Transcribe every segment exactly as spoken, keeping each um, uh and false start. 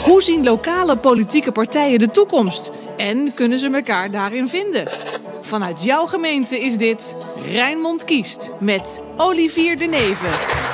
Hoe zien lokale politieke partijen de toekomst? En kunnen ze elkaar daarin vinden? Vanuit jouw gemeente is dit Rijnmond kiest met Olivier de Neve.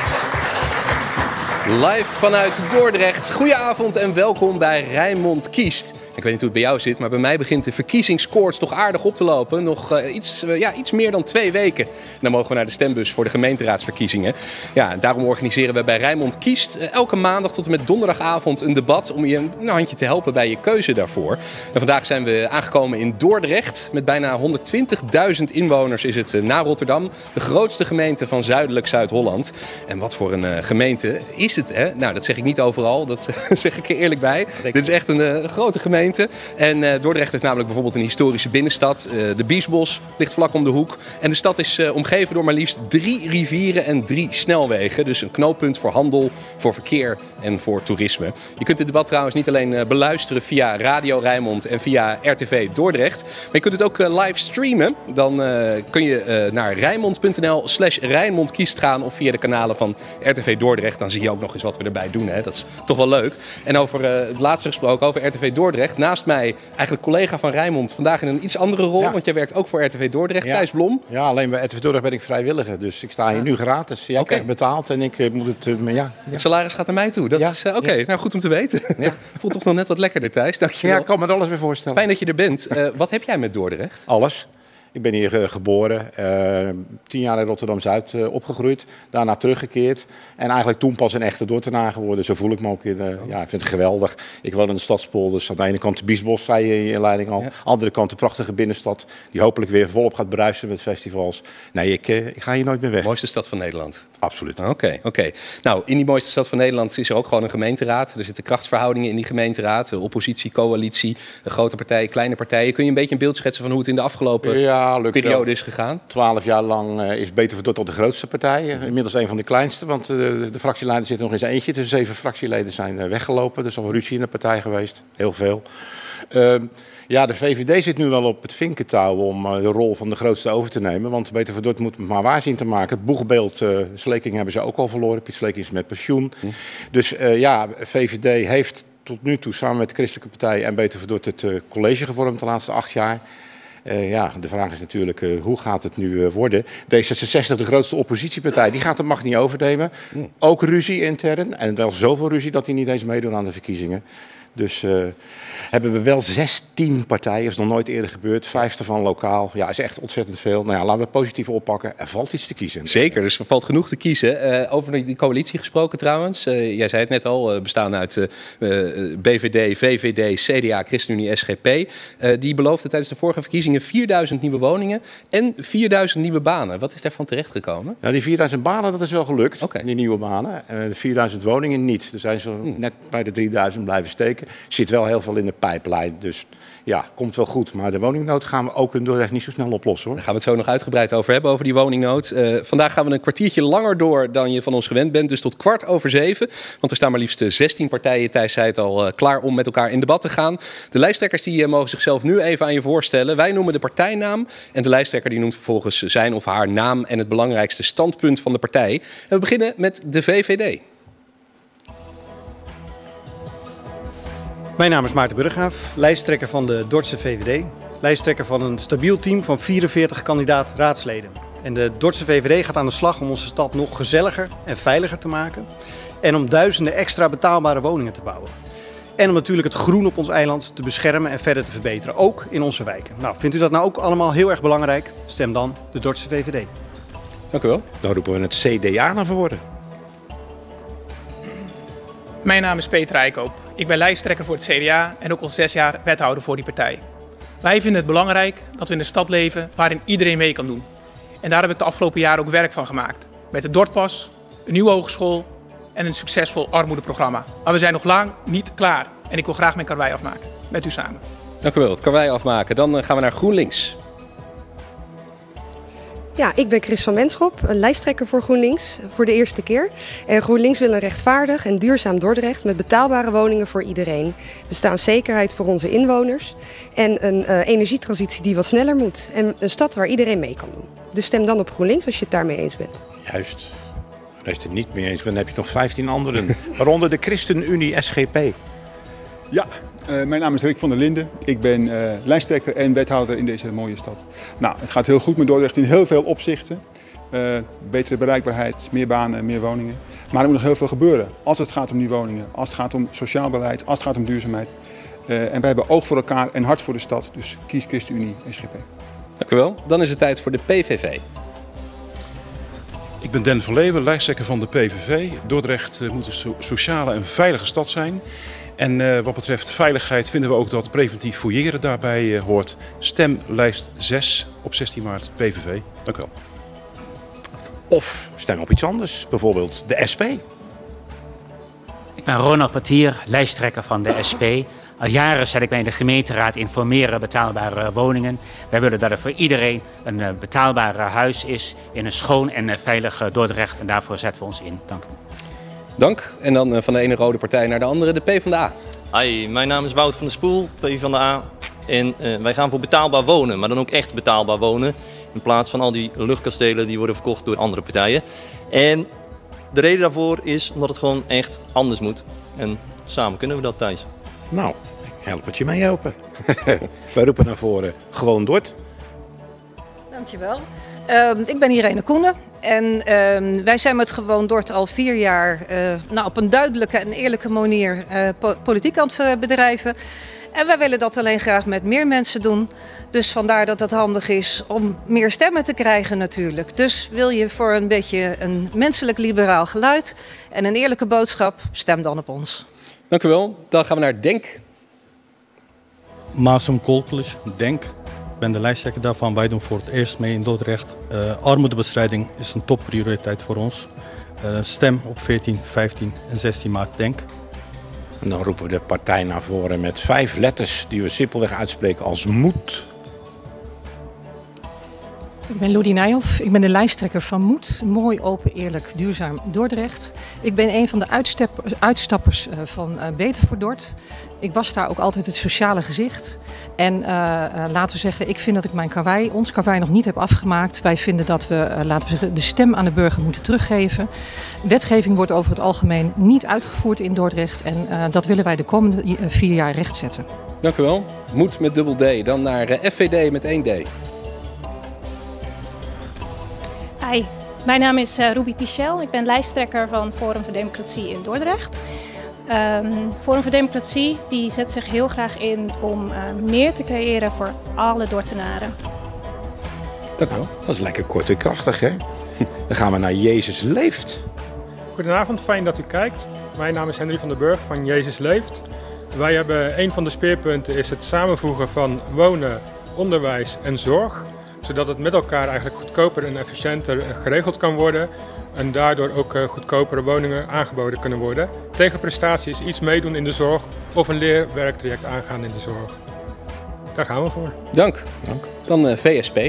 Live vanuit Dordrecht. Goedenavond en welkom bij Rijnmond kiest. Ik weet niet hoe het bij jou zit, maar bij mij begint de verkiezingskoorts toch aardig op te lopen. Nog uh, iets, uh, ja, iets meer dan twee weken. En dan mogen we naar de stembus voor de gemeenteraadsverkiezingen. Ja, en daarom organiseren we bij Rijnmond kiest uh, elke maandag tot en met donderdagavond een debat om je een handje te helpen bij je keuze daarvoor. En vandaag zijn we aangekomen in Dordrecht. Met bijna honderdtwintigduizend inwoners is het uh, na Rotterdam de grootste gemeente van zuidelijk Zuid-Holland. En wat voor een uh, gemeente is het, hè? Nou, dat zeg ik niet overal, dat zeg ik er eerlijk bij. Dit is echt een uh, grote gemeente. En uh, Dordrecht is namelijk bijvoorbeeld een historische binnenstad. Uh, de Biesbos ligt vlak om de hoek. En de stad is uh, omgeven door maar liefst drie rivieren en drie snelwegen. Dus een knooppunt voor handel, voor verkeer en voor toerisme. Je kunt dit debat trouwens niet alleen uh, beluisteren via Radio Rijnmond en via R T V Dordrecht. Maar je kunt het ook uh, live streamen. Dan uh, kun je uh, naar rijnmond.nl slash Rijnmond kiest gaan of via de kanalen van R T V Dordrecht. Dan zie je ook nog eens wat we erbij doen. Hè? Dat is toch wel leuk. En over uh, het laatste gesproken, over R T V Dordrecht. Naast mij eigenlijk collega van Rijnmond, vandaag in een iets andere rol, ja. Want jij werkt ook voor R T V Dordrecht, ja. Thijs Blom. Ja, alleen bij R T V Dordrecht ben ik vrijwilliger, dus ik sta hier ja. nu gratis. Jij okay. krijgt betaald en ik uh, moet het, uh, ja, ja. Het salaris gaat naar mij toe, dat ja. is uh, oké, okay. ja. nou goed om te weten. Ja. Voelt toch nog net wat lekkerder, Thijs, dankjewel. Ja, ik kan me er alles weer voorstellen. Fijn dat je er bent. Uh, wat heb jij met Dordrecht? Alles. Ik ben hier uh, geboren, uh, tien jaar in Rotterdam-Zuid uh, opgegroeid, daarna teruggekeerd. En eigenlijk toen pas een echte Dordtenaar geworden. Zo voel ik me ook in. Uh, ja, ik vind het geweldig. Ik woon in de stadspolders. Aan de ene kant de Biesbos, zei je in je inleiding al. Ja. Aan de andere kant de prachtige binnenstad, die hopelijk weer volop gaat bruisen met festivals. Nee, ik, uh, ik ga hier nooit meer weg. Mooiste stad van Nederland? Absoluut. Oké, okay, oké. Okay. Nou, in die mooiste stad van Nederland is er ook gewoon een gemeenteraad. Er zitten krachtsverhoudingen in die gemeenteraad. Oppositie, coalitie, grote partijen, kleine partijen. Kun je een beetje een beeld schetsen van hoe het in de afgelopen ja, periode wel. is gegaan? Twaalf jaar lang uh, is Beter voor Dordrecht de grootste partij. Uh, inmiddels een van de kleinste, want uh, de, de fractieleider zit nog eens eentje. Dus zeven fractieleden zijn uh, weggelopen. Er is al ruzie in de partij geweest. Heel veel. Uh, Ja, de V V D zit nu wel op het vinkentouw om uh, de rol van de grootste over te nemen. Want Beter voor Dordrecht moet het maar waar zien te maken. Het boegbeeld uh, Sleking hebben ze ook al verloren. Piet Sleking is met pensioen. Hm. Dus uh, ja, V V D heeft tot nu toe samen met de Christelijke Partij en Beter voor Dordrecht het uh, college gevormd de laatste acht jaar. Uh, ja, de vraag is natuurlijk, uh, hoe gaat het nu uh, worden? D zesenzestig, de grootste oppositiepartij, die gaat de macht niet overnemen. Hm. Ook ruzie intern. En wel zoveel ruzie dat die niet eens meedoen aan de verkiezingen. Dus uh, hebben we wel zestien partijen, dat is nog nooit eerder gebeurd. Vijf ervan lokaal. Ja, is echt ontzettend veel. Nou ja, laten we het positief oppakken. Er valt iets te kiezen. Zeker, dus er valt genoeg te kiezen. Uh, over die coalitie gesproken trouwens. Uh, jij zei het net al, uh, bestaan uit uh, uh, B V D, V V D, C D A, ChristenUnie, S G P. Uh, die beloofden tijdens de vorige verkiezingen vierduizend nieuwe woningen en vierduizend nieuwe banen. Wat is daarvan terechtgekomen? Nou, die vierduizend banen, dat is wel gelukt. Okay. Die nieuwe banen. Uh, de vierduizend woningen niet. Er zijn ze hmm. net bij de drieduizend blijven steken. Er zit wel heel veel in de pijplijn, dus ja, komt wel goed. Maar de woningnood gaan we ook in Dordrecht niet zo snel oplossen, hoor. Daar gaan we het zo nog uitgebreid over hebben, over die woningnood. Uh, vandaag gaan we een kwartiertje langer door dan je van ons gewend bent. Dus tot kwart over zeven. Want er staan maar liefst zestien partijen, Thijs zei het al, uh, klaar om met elkaar in debat te gaan. De lijsttrekkers die uh, mogen zichzelf nu even aan je voorstellen. Wij noemen de partijnaam en de lijsttrekker die noemt vervolgens zijn of haar naam en het belangrijkste standpunt van de partij. En we beginnen met de V V D. Mijn naam is Maarten Burggraaf, lijsttrekker van de Dordtse V V D. Lijsttrekker van een stabiel team van vierenveertig kandidaat-raadsleden. En de Dordtse V V D gaat aan de slag om onze stad nog gezelliger en veiliger te maken. En om duizenden extra betaalbare woningen te bouwen. En om natuurlijk het groen op ons eiland te beschermen en verder te verbeteren, ook in onze wijken. Nou, vindt u dat nou ook allemaal heel erg belangrijk? Stem dan de Dordtse V V D. Dank u wel. Dan roepen we het C D A naar voren. Mijn naam is Peter Rijkoop. Ik ben lijsttrekker voor het C D A en ook al zes jaar wethouder voor die partij. Wij vinden het belangrijk dat we in een stad leven waarin iedereen mee kan doen. En daar heb ik de afgelopen jaren ook werk van gemaakt. Met de Dordtpas, een nieuwe hogeschool en een succesvol armoedeprogramma. Maar we zijn nog lang niet klaar. En ik wil graag mijn karwei afmaken. Met u samen. Dank u wel. Het karwei afmaken. Dan gaan we naar GroenLinks. Ja, ik ben Chris van Menschop, een lijsttrekker voor GroenLinks voor de eerste keer. En GroenLinks wil een rechtvaardig en duurzaam Dordrecht met betaalbare woningen voor iedereen. Bestaanszekerheid voor onze inwoners en een uh, energietransitie die wat sneller moet. En een stad waar iedereen mee kan doen. Dus stem dan op GroenLinks als je het daarmee eens bent. Juist. Als je het er niet mee eens bent, dan heb je nog vijftien anderen. Waaronder de ChristenUnie S G P. Ja, uh, mijn naam is Rick van der Linden. Ik ben uh, lijsttrekker en wethouder in deze mooie stad. Nou, het gaat heel goed met Dordrecht in heel veel opzichten. Uh, betere bereikbaarheid, meer banen, meer woningen. Maar er moet nog heel veel gebeuren als het gaat om die woningen, als het gaat om sociaal beleid, als het gaat om duurzaamheid. Uh, en wij hebben oog voor elkaar en hart voor de stad. Dus kies ChristenUnie S G P. Dank u wel. Dan is het tijd voor de P V V. Ik ben Den van Leeuwen, lijsttrekker van de P V V. Dordrecht moet een so sociale en veilige stad zijn. En uh, wat betreft veiligheid vinden we ook dat preventief fouilleren daarbij uh, hoort. Stem lijst zes op zestien maart P V V. Dank u wel. Of stem op iets anders, bijvoorbeeld de S P. Ik ben Ronald Partier, lijsttrekker van de S P. Al jaren zet ik mij in de gemeenteraad informeren betaalbare woningen. Wij willen dat er voor iedereen een uh, betaalbaar huis is in een schoon en uh, veilig uh, Dordrecht. En daarvoor zetten we ons in. Dank u. Dank. En dan uh, van de ene rode partij naar de andere, de PvdA. Hi, mijn naam is Wout van der Spoel, PvdA. En uh, wij gaan voor betaalbaar wonen, maar dan ook echt betaalbaar wonen. In plaats van al die luchtkastelen die worden verkocht door andere partijen. En de reden daarvoor is omdat het gewoon echt anders moet. En samen kunnen we dat, Thijs. Nou, ik help het je mee helpen. Wij roepen naar voren, gewoon Dort. Dankjewel. Uh, ik ben Irene Koenen en uh, wij zijn met Gewoon Dort al vier jaar uh, nou, op een duidelijke en eerlijke manier uh, po politiek aan het bedrijven. En wij willen dat alleen graag met meer mensen doen. Dus vandaar dat het handig is om meer stemmen te krijgen natuurlijk. Dus wil je voor een beetje een menselijk liberaal geluid en een eerlijke boodschap, stem dan op ons. Dank u wel. Dan gaan we naar Denk. Maasum Kolpelis, Denk. Ik ben de lijsttrekker daarvan. Wij doen voor het eerst mee in Dordrecht. Uh, armoedebestrijding is een topprioriteit voor ons. Uh, stem op veertien, vijftien en zestien maart Denk. En dan roepen we de partij naar voren met vijf letters die we simpelweg uitspreken als moed. Ik ben Lodi Nijhoff, ik ben de lijsttrekker van Moed. Mooi, open, eerlijk, duurzaam Dordrecht. Ik ben een van de uitstappers van Beter voor Dort. Ik was daar ook altijd het sociale gezicht. En uh, uh, laten we zeggen, ik vind dat ik mijn karwei, ons karwei nog niet heb afgemaakt. Wij vinden dat we, uh, laten we zeggen, de stem aan de burger moeten teruggeven. Wetgeving wordt over het algemeen niet uitgevoerd in Dordrecht. En uh, dat willen wij de komende uh, vier jaar rechtzetten. Dank u wel. Moed met dubbel D. Dan naar uh, F V D met één D. Hi, mijn naam is uh, Ruby Pichel. Ik ben lijsttrekker van Forum voor Democratie in Dordrecht. Um, Forum voor Democratie die zet zich heel graag in om uh, meer te creëren voor alle Dordtenaren. Dank u wel. Dat is lekker kort en krachtig, hè? Dan gaan we naar Jezus Leeft. Goedenavond, fijn dat u kijkt. Mijn naam is Henry van der Burg van Jezus Leeft. Wij hebben een van de speerpunten is het samenvoegen van wonen, onderwijs en zorg. Zodat het met elkaar eigenlijk goedkoper en efficiënter geregeld kan worden. En daardoor ook goedkopere woningen aangeboden kunnen worden. Tegenprestaties iets meedoen in de zorg of een leerwerktraject aangaan in de zorg. Daar gaan we voor. Dank. Dank. Dan uh, V S P.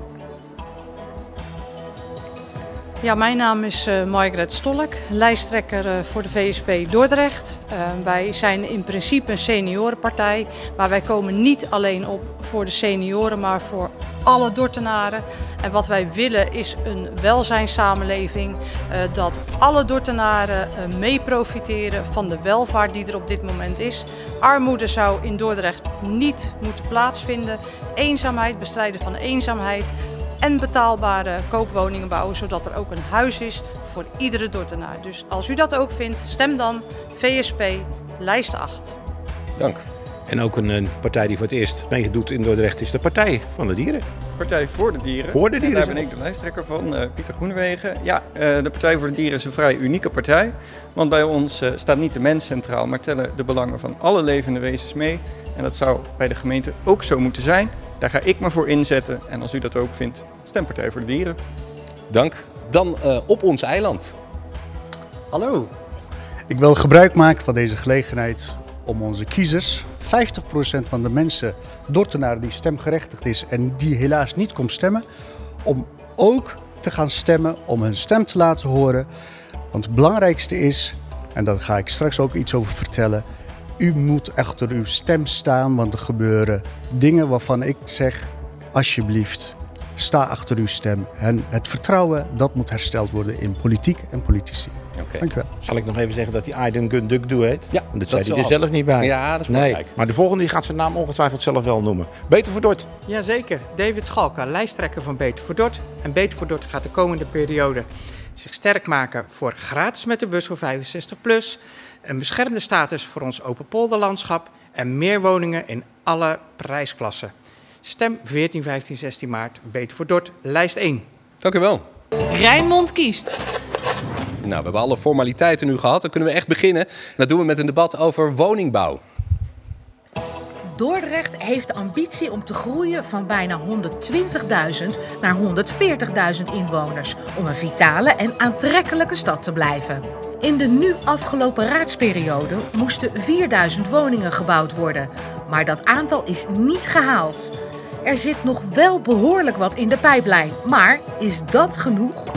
Ja, mijn naam is uh, Margaret Stolk, lijsttrekker uh, voor de V S P Dordrecht. Uh, wij zijn in principe een seniorenpartij, maar wij komen niet alleen op voor de senioren, maar voor alle Dordtenaren. En wat wij willen is een welzijnssamenleving, uh, dat alle Dordtenaren uh, mee profiteren van de welvaart die er op dit moment is. Armoede zou in Dordrecht niet moeten plaatsvinden. Eenzaamheid, bestrijden van eenzaamheid. En betaalbare koopwoningen bouwen, zodat er ook een huis is voor iedere Dordtenaar. Dus als u dat ook vindt, stem dan V S P, lijst acht. Dank. En ook een, een partij die voor het eerst meedoet in Dordrecht is de Partij van de Dieren. Partij voor de Dieren. Voor de Dieren. En daar ben ik de lijsttrekker van, uh, Pieter Groenewegen. Ja, uh, de Partij voor de Dieren is een vrij unieke partij. Want bij ons uh, staat niet de mens centraal, maar tellen de belangen van alle levende wezens mee. En dat zou bij de gemeente ook zo moeten zijn. Daar ga ik me voor inzetten. En als u dat ook vindt, stem Partij voor de Dieren. Dank. Dan uh, op ons eiland. Hallo. Ik wil gebruik maken van deze gelegenheid om onze kiezers, vijftig procent van de mensen, Dordtenaren die stemgerechtigd is en die helaas niet komt stemmen, om ook te gaan stemmen, om hun stem te laten horen. Want het belangrijkste is, en daar ga ik straks ook iets over vertellen, u moet achter uw stem staan, want er gebeuren dingen waarvan ik zeg, alsjeblieft, sta achter uw stem. En het vertrouwen, dat moet hersteld worden in politiek en politici. Oké. Okay. Dank u wel. Zal ik nog even zeggen dat hij Aydin Gündüzdoğdu heet? Ja, dat, dat zei hij er zelf niet bij. Ja, dat is nee. belangrijk. Maar de volgende die gaat zijn naam ongetwijfeld zelf wel noemen. Beter voor Dort. Jazeker, David Schalka, lijsttrekker van Beter voor Dort. En Beter voor Dort gaat de komende periode zich sterk maken voor gratis met de bus voor vijfenzestig plus, een beschermde status voor ons open polderlandschap en meer woningen in alle prijsklassen. Stem veertien, vijftien, zestien maart, Beter voor Dort, lijst één. Dank u wel. Rijnmond kiest. Nou, we hebben alle formaliteiten nu gehad. Dan kunnen we echt beginnen. En dat doen we met een debat over woningbouw. Dordrecht heeft de ambitie om te groeien van bijna honderdtwintigduizend naar honderdveertigduizend inwoners. Om een vitale en aantrekkelijke stad te blijven. In de nu afgelopen raadsperiode moesten vierduizend woningen gebouwd worden. Maar dat aantal is niet gehaald. Er zit nog wel behoorlijk wat in de pijplijn. Maar is dat genoeg?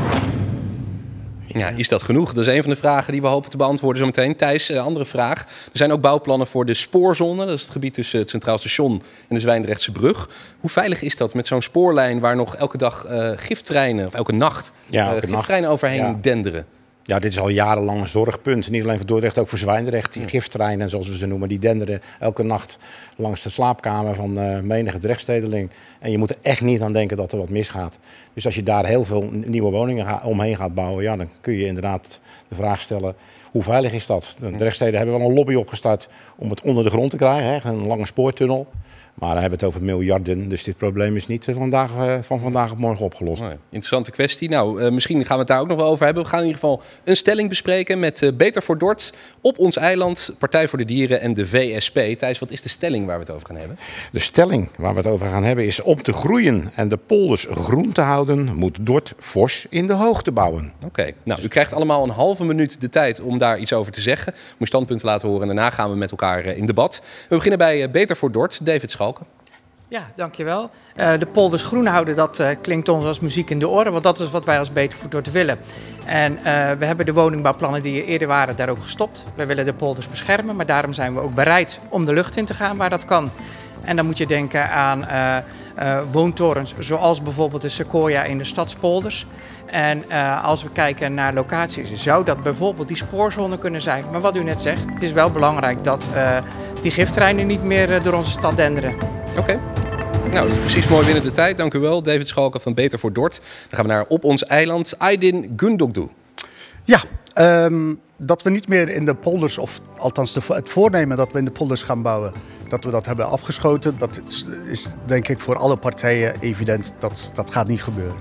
Ja, is dat genoeg? Dat is een van de vragen die we hopen te beantwoorden zometeen. Thijs, een andere vraag. Er zijn ook bouwplannen voor de spoorzone. Dat is het gebied tussen het Centraal Station en de Zwijndrechtse brug. Hoe veilig is dat met zo'n spoorlijn waar nog elke dag uh, giftreinen, of elke nacht, ja, elke uh, gifttreinen overheen ja. denderen? Ja, dit is al jarenlang een zorgpunt. Niet alleen voor Dordrecht, ook voor Zwijndrecht. Die giftreinen, zoals we ze noemen, die denderen elke nacht langs de slaapkamer van uh, menige Drechtstedeling. En je moet er echt niet aan denken dat er wat misgaat. Dus als je daar heel veel nieuwe woningen ga, omheen gaat bouwen, ja, dan kun je inderdaad de vraag stellen, hoe veilig is dat? De Drechtsteden hebben wel een lobby opgestart om het onder de grond te krijgen, hè, een lange spoortunnel. Maar dan hebben we het over miljarden, dus dit probleem is niet vandaag, uh, van vandaag op morgen opgelost. Oh ja, interessante kwestie. Nou, uh, misschien gaan we het daar ook nog wel over hebben. We gaan in ieder geval een stelling bespreken met uh, Beter voor Dort, Op ons eiland, Partij voor de Dieren en de V S P. Thijs, wat is de stelling waar we het over gaan hebben? De stelling waar we het over gaan hebben is: om te groeien en de polders groen te houden, moet Dort fors in de hoogte bouwen. Oké, okay. Nou, u krijgt allemaal een halve minuut de tijd om daar iets over te zeggen. Om je standpunt te laten horen en daarna gaan we met elkaar uh, in debat. We beginnen bij uh, Beter voor Dort, David Schalka. Ja, dankjewel. Uh, de polders groen houden, dat uh, klinkt ons als muziek in de oren, want dat is wat wij als Beter voor Dort willen. En uh, we hebben de woningbouwplannen die er eerder waren daar ook gestopt. We willen de polders beschermen, maar daarom zijn we ook bereid om de lucht in te gaan waar dat kan. En dan moet je denken aan uh, uh, woontorens, zoals bijvoorbeeld de Sequoia in de stadspolders. En uh, als we kijken naar locaties, zou dat bijvoorbeeld die spoorzone kunnen zijn. Maar wat u net zegt, het is wel belangrijk dat uh, die giftreinen niet meer uh, door onze stad denderen. Oké. Okay. Nou, dat is precies mooi binnen de tijd. Dank u wel, David Schalka van Beter voor Dort. Dan gaan we naar Op ons eiland, Aydin Gündüzdoğdu. Ja, um, dat we niet meer in de polders, of althans de, het voornemen dat we in de polders gaan bouwen, dat we dat hebben afgeschoten, dat is, is denk ik voor alle partijen evident. Dat, dat gaat niet gebeuren.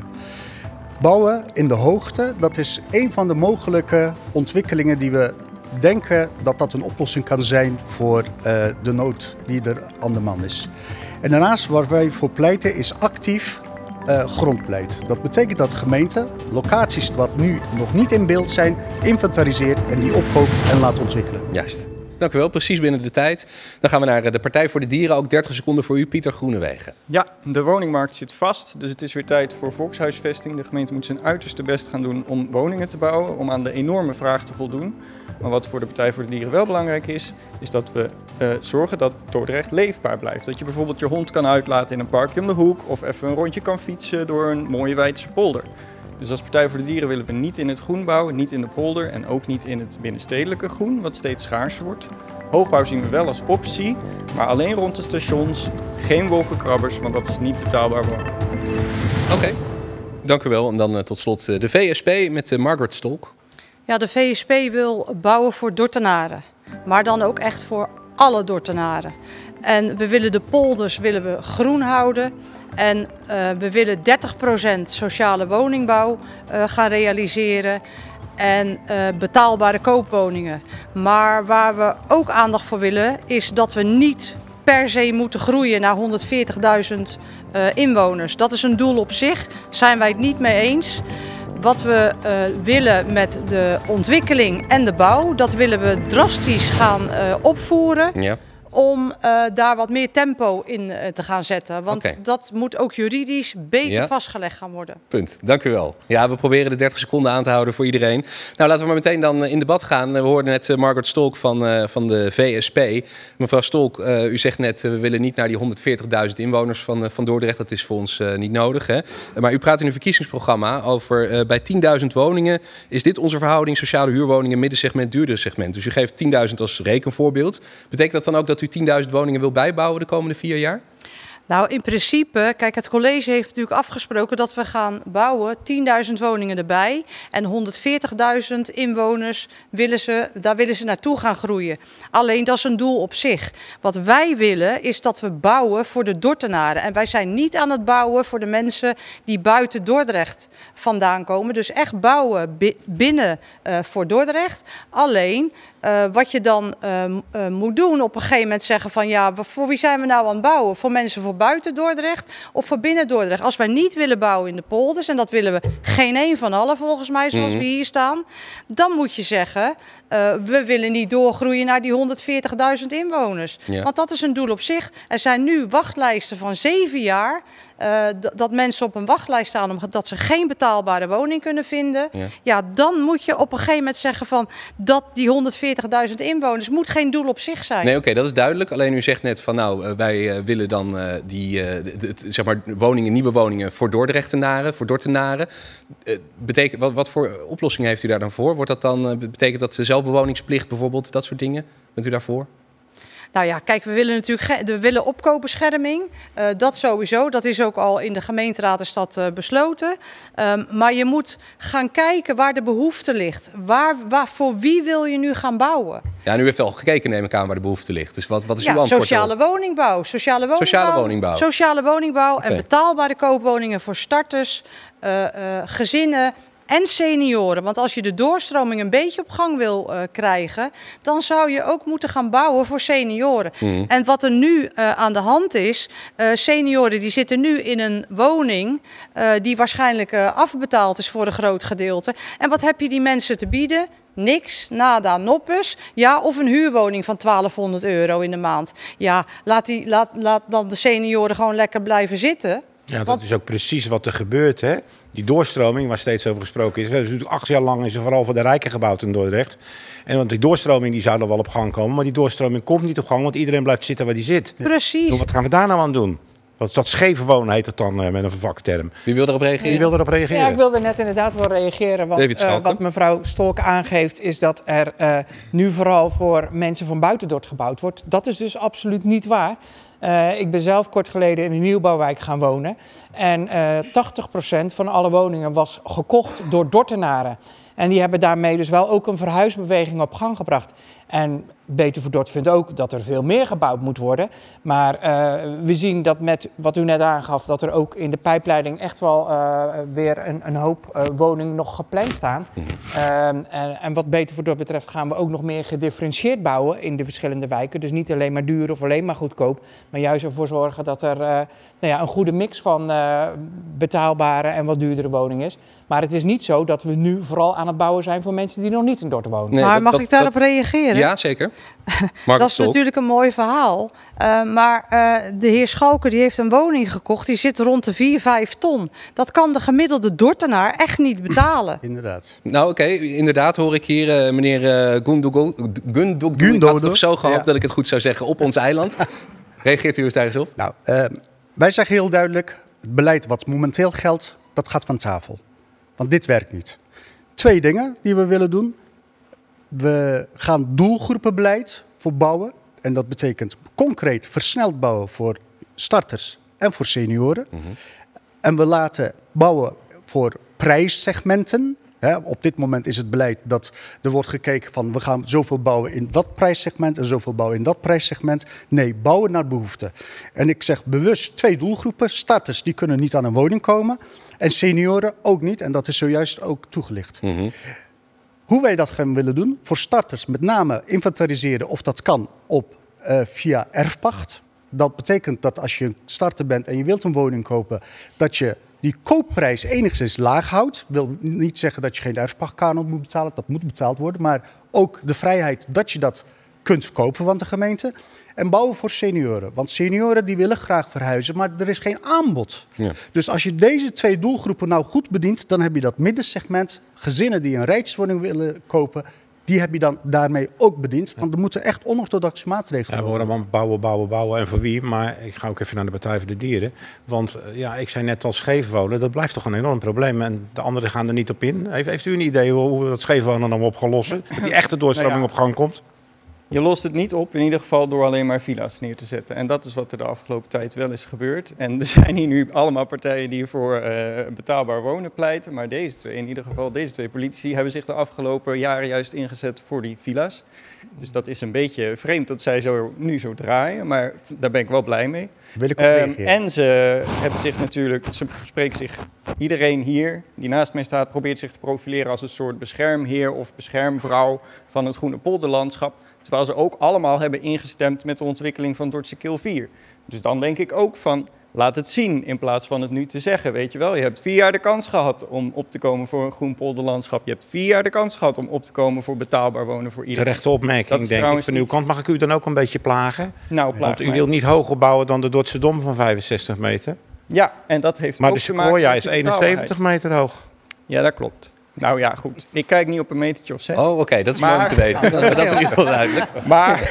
Bouwen in de hoogte, dat is een van de mogelijke ontwikkelingen die we denken dat dat een oplossing kan zijn voor uh, de nood die er aan de man is. En daarnaast waar wij voor pleiten is actief uh, grondbeleid. Dat betekent dat gemeenten locaties wat nu nog niet in beeld zijn, inventariseert en die ophoopt en laat ontwikkelen. Juist. Dank u wel, precies binnen de tijd. Dan gaan we naar de Partij voor de Dieren. Ook dertig seconden voor u, Pieter Groenewegen. Ja, de woningmarkt zit vast, dus het is weer tijd voor volkshuisvesting. De gemeente moet zijn uiterste best gaan doen om woningen te bouwen, om aan de enorme vraag te voldoen. Maar wat voor de Partij voor de Dieren wel belangrijk is, is dat we uh, zorgen dat Dordrecht leefbaar blijft. Dat je bijvoorbeeld je hond kan uitlaten in een parkje om de hoek of even een rondje kan fietsen door een mooie Weidse polder. Dus als Partij voor de Dieren willen we niet in het groen bouwen, niet in de polder en ook niet in het binnenstedelijke groen, wat steeds schaarser wordt. Hoogbouw zien we wel als optie, maar alleen rond de stations, geen wolkenkrabbers, want dat is niet betaalbaar wonen. Oké, okay. Dank u wel. En dan uh, tot slot uh, de V S P met uh, Margaret Stolk. Ja, de V S P wil bouwen voor Dordtenaren, maar dan ook echt voor alle Dordtenaren. En we willen de polders willen we groen houden. En uh, we willen dertig procent sociale woningbouw uh, gaan realiseren en uh, betaalbare koopwoningen. Maar waar we ook aandacht voor willen is dat we niet per se moeten groeien naar honderdveertigduizend uh, inwoners. Dat is een doel op zich, zijn wij het niet mee eens. Wat we uh, willen met de ontwikkeling en de bouw, dat willen we drastisch gaan uh, opvoeren. Ja. om uh, daar wat meer tempo in uh, te gaan zetten. Want okay. dat moet ook juridisch beter ja. vastgelegd gaan worden. Punt, dank u wel. Ja, we proberen de dertig seconden aan te houden voor iedereen. Nou, laten we maar meteen dan in debat gaan. We hoorden net uh, Margaret Stolk van, uh, van de V S P. Mevrouw Stolk, uh, u zegt net, uh, we willen niet naar die honderdveertigduizend inwoners van, uh, van Dordrecht. Dat is voor ons uh, niet nodig. Hè? Maar u praat in uw verkiezingsprogramma over uh, bij tienduizend woningen is dit onze verhouding sociale huurwoningen, middensegment, duurdere segment. Dus u geeft tienduizend als rekenvoorbeeld. Betekent dat dan ook dat u tienduizend woningen wil bijbouwen de komende vier jaar? Nou, in principe, kijk, het college heeft natuurlijk afgesproken dat we gaan bouwen, tienduizend woningen erbij. En honderdveertigduizend inwoners, willen ze, daar willen ze naartoe gaan groeien. Alleen, dat is een doel op zich. Wat wij willen, is dat we bouwen voor de Dordtenaren. En wij zijn niet aan het bouwen voor de mensen die buiten Dordrecht vandaan komen. Dus echt bouwen binnen uh, voor Dordrecht. Alleen, uh, wat je dan uh, uh, moet doen, op een gegeven moment zeggen van ja, voor wie zijn we nou aan het bouwen? Voor mensen voor buiten Dordrecht of voor binnen Dordrecht. Als wij niet willen bouwen in de polders, en dat willen we geen een van allen volgens mij, zoals mm-hmm. we hier staan, dan moet je zeggen, uh, we willen niet doorgroeien naar die honderdveertigduizend inwoners. Ja. Want dat is een doel op zich. Er zijn nu wachtlijsten van zeven jaar, uh, dat mensen op een wachtlijst staan omdat ze geen betaalbare woning kunnen vinden. Ja. ja, dan moet je op een gegeven moment zeggen van dat die honderdveertigduizend inwoners moet geen doel op zich zijn. Nee, oké, okay, dat is duidelijk. Alleen u zegt net van nou, uh, wij uh, willen dan uh, die uh, de, de, zeg maar woningen, nieuwe woningen voor Dordrechtenaren, voor Dordtenaren. Uh, betekent, wat, wat voor oplossing heeft u daar dan voor? Wordt dat dan, uh, betekent dat zelfbewoningsplicht bijvoorbeeld, dat soort dingen? Bent u daarvoor? Nou ja, kijk, we willen natuurlijk we willen opkoopbescherming. Uh, dat sowieso. Dat is ook al in de gemeenteraad is dat, uh, besloten. Um, maar je moet gaan kijken waar de behoefte ligt. Waar, waar, voor wie wil je nu gaan bouwen? Ja, en u heeft al gekeken, neem ik aan, waar de behoefte ligt. Dus wat, wat is ja, uw antwoord? Sociale woningbouw. Sociale woningbouw. Sociale woningbouw. Sociale woningbouw okay. En betaalbare koopwoningen voor starters, uh, uh, gezinnen. En senioren, want als je de doorstroming een beetje op gang wil uh, krijgen, dan zou je ook moeten gaan bouwen voor senioren. Mm. En wat er nu uh, aan de hand is, uh, senioren die zitten nu in een woning uh, die waarschijnlijk uh, afbetaald is voor een groot gedeelte. En wat heb je die mensen te bieden? Niks, nada, noppes. Ja, of een huurwoning van twaalfhonderd euro in de maand. Ja, laat, die, laat, laat dan de senioren gewoon lekker blijven zitten. Ja, dat want... is ook precies wat er gebeurt, hè. Die doorstroming, waar steeds over gesproken is. Dus natuurlijk acht jaar lang is er vooral voor de rijken gebouwd in Dordrecht. En want die doorstroming die zou er wel op gang komen. Maar die doorstroming komt niet op gang, want iedereen blijft zitten waar die zit. Precies. Dus wat gaan we daar nou aan doen? Dat, dat scheef wonen heet het dan uh, met een vakterm. Wie wil erop reageren? Wie wil erop reageren? Ja, ik wilde net inderdaad wel reageren. Want uh, wat mevrouw Stolk aangeeft is dat er uh, nu vooral voor mensen van buiten Dort gebouwd wordt. Dat is dus absoluut niet waar. Uh, ik ben zelf kort geleden in een nieuwbouwwijk gaan wonen. En uh, tachtig procent van alle woningen was gekocht door Dordtenaren. En die hebben daarmee dus wel ook een verhuisbeweging op gang gebracht. En Beter voor Dort vindt ook dat er veel meer gebouwd moet worden. Maar uh, we zien dat met wat u net aangaf, dat er ook in de pijpleiding echt wel uh, weer een, een hoop uh, woningen nog gepland staan. Mm-hmm. uh, en, en wat Beter voor Dort betreft gaan we ook nog meer gedifferentieerd bouwen in de verschillende wijken. Dus niet alleen maar duur of alleen maar goedkoop. Maar juist ervoor zorgen dat er uh, nou ja, een goede mix van uh, betaalbare en wat duurdere woningen is. Maar het is niet zo dat we nu vooral aan het bouwen zijn voor mensen die nog niet in Dort wonen. Nee, maar dat, mag dat, ik daarop dat, reageren? Ja, zeker. Dat is Stolk. Natuurlijk een mooi verhaal. Uh, maar uh, de heer Schalker die heeft een woning gekocht. Die zit rond de vier, vijf ton. Dat kan de gemiddelde Dordtenaar echt niet betalen. Inderdaad. Nou oké, okay. Inderdaad hoor ik hier uh, meneer uh, Gundogo. Gundogo. Ik had het toch zo gehoopt ja. dat ik het goed zou zeggen op ons eiland. Reageert u eens daar eens op? Nou, uh, wij zeggen heel duidelijk. Het beleid wat momenteel geldt, dat gaat van tafel. Want dit werkt niet. Twee dingen die we willen doen. We gaan doelgroepenbeleid voor bouwen. En dat betekent concreet versneld bouwen voor starters en voor senioren. Mm-hmm. En we laten bouwen voor prijssegmenten. He, op dit moment is het beleid dat er wordt gekeken van we gaan zoveel bouwen in dat prijssegment en zoveel bouwen in dat prijssegment. Nee, bouwen naar behoefte. En ik zeg bewust twee doelgroepen. Starters die kunnen niet aan een woning komen en senioren ook niet. En dat is zojuist ook toegelicht. Mm-hmm. Hoe wij dat gaan willen doen, voor starters met name inventariseren of dat kan op uh, via erfpacht. Dat betekent dat als je een starter bent en je wilt een woning kopen, dat je die koopprijs enigszins laag houdt. Wil niet zeggen dat je geen erfpachtkanon moet betalen, dat moet betaald worden. Maar ook de vrijheid dat je dat kunt kopen van de gemeente. En bouwen voor senioren. Want senioren die willen graag verhuizen, maar er is geen aanbod. Ja. Dus als je deze twee doelgroepen nou goed bedient, dan heb je dat middensegment, gezinnen die een rijkswoning willen kopen, die heb je dan daarmee ook bediend. Want er moeten echt onorthodoxe maatregelen ja, we horen allemaal bouwen, bouwen, bouwen en voor wie. Maar ik ga ook even naar de Partij voor de Dieren. Want ja, ik zei net al scheef wonen, dat blijft toch een enorm probleem. En de anderen gaan er niet op in. Heeft, heeft u een idee hoe we dat scheef wonen dan op gaan lossen? Dat die echte doorstroming nou ja. op gang komt? Je lost het niet op, in ieder geval door alleen maar villa's neer te zetten. En dat is wat er de afgelopen tijd wel is gebeurd. En er zijn hier nu allemaal partijen die voor uh, betaalbaar wonen pleiten. Maar deze twee, in ieder geval deze twee politici, hebben zich de afgelopen jaren juist ingezet voor die villa's. Dus dat is een beetje vreemd dat zij zo, nu zo draaien, maar daar ben ik wel blij mee. Wil ik ook um, en ze hebben zich natuurlijk, ze spreken zich, iedereen hier die naast mij staat, probeert zich te profileren als een soort beschermheer of beschermvrouw van het Groene Polderlandschap. Terwijl ze ook allemaal hebben ingestemd met de ontwikkeling van Dordtse Kil vier. Dus dan denk ik ook van, laat het zien in plaats van het nu te zeggen. Weet je wel, je hebt vier jaar de kans gehad om op te komen voor een groen polderlandschap. Je hebt vier jaar de kans gehad om op te komen voor betaalbaar wonen voor iedereen. Terechte opmerking, denk ik. Van uw kant mag ik u dan ook een beetje plagen? Nou, plaag Want u mij. wilt niet hoger bouwen dan de Dordtse Dom van vijfenzestig meter. Ja, en dat heeft maar ook de te maken Sequoia met is de eenenzeventig meter hoog. Ja, dat klopt. Nou ja, goed. Ik kijk niet op een metertje of zes. Oh, oké. Okay. Dat is mooi om te weten. dat, dat is in ieder geval duidelijk. Maar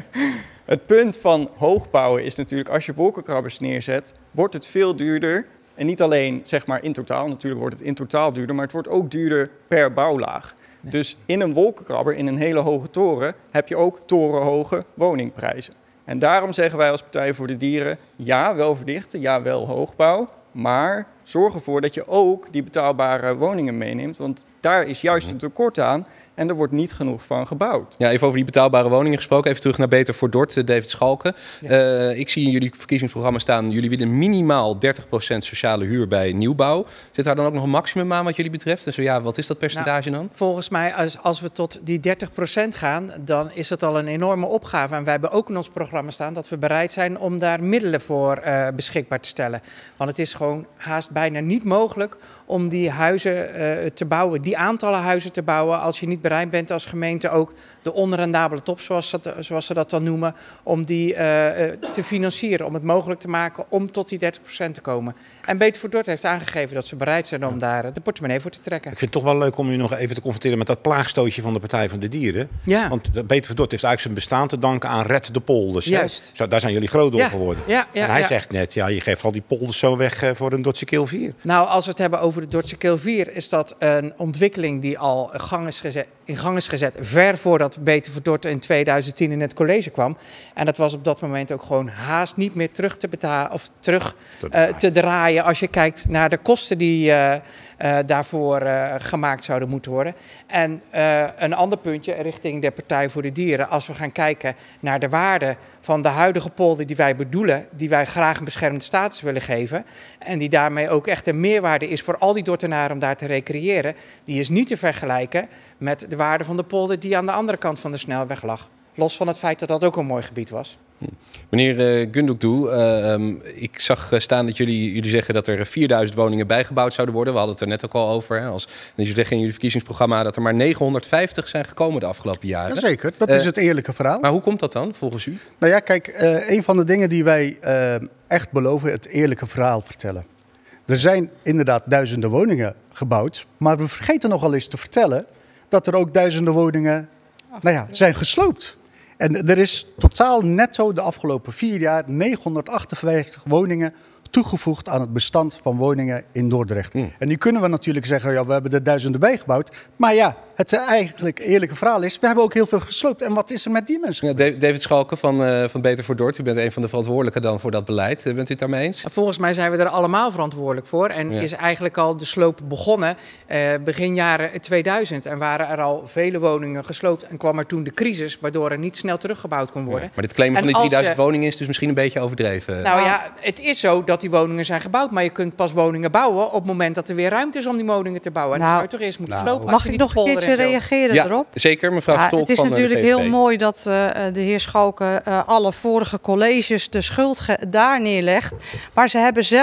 het punt van hoogbouwen is natuurlijk, als je wolkenkrabbers neerzet, wordt het veel duurder. En niet alleen zeg maar in totaal, natuurlijk wordt het in totaal duurder, maar het wordt ook duurder per bouwlaag. Nee. Dus in een wolkenkrabber, in een hele hoge toren, heb je ook torenhoge woningprijzen. En daarom zeggen wij als Partij voor de Dieren, ja, wel verdichten, ja, wel hoogbouw. Maar zorg ervoor dat je ook die betaalbare woningen meeneemt. Want daar is juist een tekort aan en er wordt niet genoeg van gebouwd. Ja, even over die betaalbare woningen gesproken. Even terug naar Beter voor Dort, David Schalke. Ja. Uh, ik zie in jullie verkiezingsprogramma staan, jullie willen minimaal dertig procent sociale huur bij nieuwbouw. Zit daar dan ook nog een maximum aan wat jullie betreft? En zo ja, wat is dat percentage nou, dan? Volgens mij, als, als we tot die dertig procent gaan, dan is het al een enorme opgave. En wij hebben ook in ons programma staan dat we bereid zijn om daar middelen voor uh, beschikbaar te stellen. Want het is gewoon haast bijna niet mogelijk om die huizen uh, te bouwen, die aantallen huizen te bouwen, als je niet bereid bent als gemeente ook de onrendabele top, zoals, dat, zoals ze dat dan noemen, om die uh, te financieren, om het mogelijk te maken om tot die dertig procent te komen. En Beter voor Dort heeft aangegeven dat ze bereid zijn om daar de portemonnee voor te trekken. Ik vind het toch wel leuk om u nog even te confronteren met dat plaagstootje van de Partij van de Dieren. Ja. Want Beter voor Dort heeft eigenlijk zijn bestaan te danken aan Red de Polders. Juist. Zo, daar zijn jullie groot door ja. geworden. Ja, ja, en hij ja. zegt net, ja, je geeft al die polders zo weg uh, voor een Dordtse Kil vier. Nou, als we het hebben over de Dordtse Kil vier, is dat een ontwikkeling die al in gang is gezet, in gang is gezet ver voordat Beter voor Dort in tweeduizend tien in het college kwam. En dat was op dat moment ook gewoon haast niet meer terug te betalen of terug uh, te draaien als je kijkt naar de kosten die uh, uh, daarvoor uh, gemaakt zouden moeten worden. En uh, een ander puntje richting de Partij voor de Dieren. Als we gaan kijken naar de waarde van de huidige polder die wij bedoelen, die wij graag een beschermde status willen geven. En die daarmee ook echt een meerwaarde is voor al die Dordtenaren om daar te recreëren. Die is niet te vergelijken met de waarde van de polder die aan de andere kant van de snelweg lag. Los van het feit dat dat ook een mooi gebied was. Hm. Meneer uh, Gundukdu, uh, um, ik zag staan dat jullie, jullie zeggen dat er vierduizend woningen bijgebouwd zouden worden. We hadden het er net ook al over. Hè, als, jullie zeggen in jullie verkiezingsprogramma dat er maar negenhonderdvijftig zijn gekomen de afgelopen jaren. Jazeker, dat uh, is het eerlijke verhaal. Maar hoe komt dat dan, volgens u? Nou ja, kijk, uh, een van de dingen die wij uh, echt beloven, het eerlijke verhaal vertellen. Er zijn inderdaad duizenden woningen gebouwd, maar we vergeten nogal eens te vertellen dat er ook duizenden woningen nou ja, zijn gesloopt. En er is totaal netto de afgelopen vier jaar negenhonderdachtenvijftig woningen toegevoegd aan het bestand van woningen in Dordrecht. Mm. En nu kunnen we natuurlijk zeggen, ja, we hebben er duizenden bijgebouwd. Maar ja, het eigenlijk eerlijke verhaal is, we hebben ook heel veel gesloopt. En wat is er met die mensen? Ja, David Schalke van, uh, van Beter voor Dort, u bent een van de verantwoordelijken dan voor dat beleid. Bent u het daarmee eens? Volgens mij zijn we er allemaal verantwoordelijk voor. En ja. is eigenlijk al de sloop begonnen uh, begin jaren tweeduizend. En waren er al vele woningen gesloopt. En kwam er toen de crisis, waardoor er niet snel teruggebouwd kon worden. Ja, maar dit claimen van die en drieduizend je... woningen is dus misschien een beetje overdreven. Nou ja, het is zo dat die woningen zijn gebouwd. Maar je kunt pas woningen bouwen op het moment dat er weer ruimte is om die woningen te bouwen. En nou, dan zou je toch eerst moeten nou, slopen. Mag ik nog een keertje reageren ja, erop? Zeker, mevrouw ja, Stolk het is van natuurlijk de V V D. heel mooi dat uh, de heer Schalke uh, alle vorige colleges de schuld daar neerlegt. Maar ze hebben zelf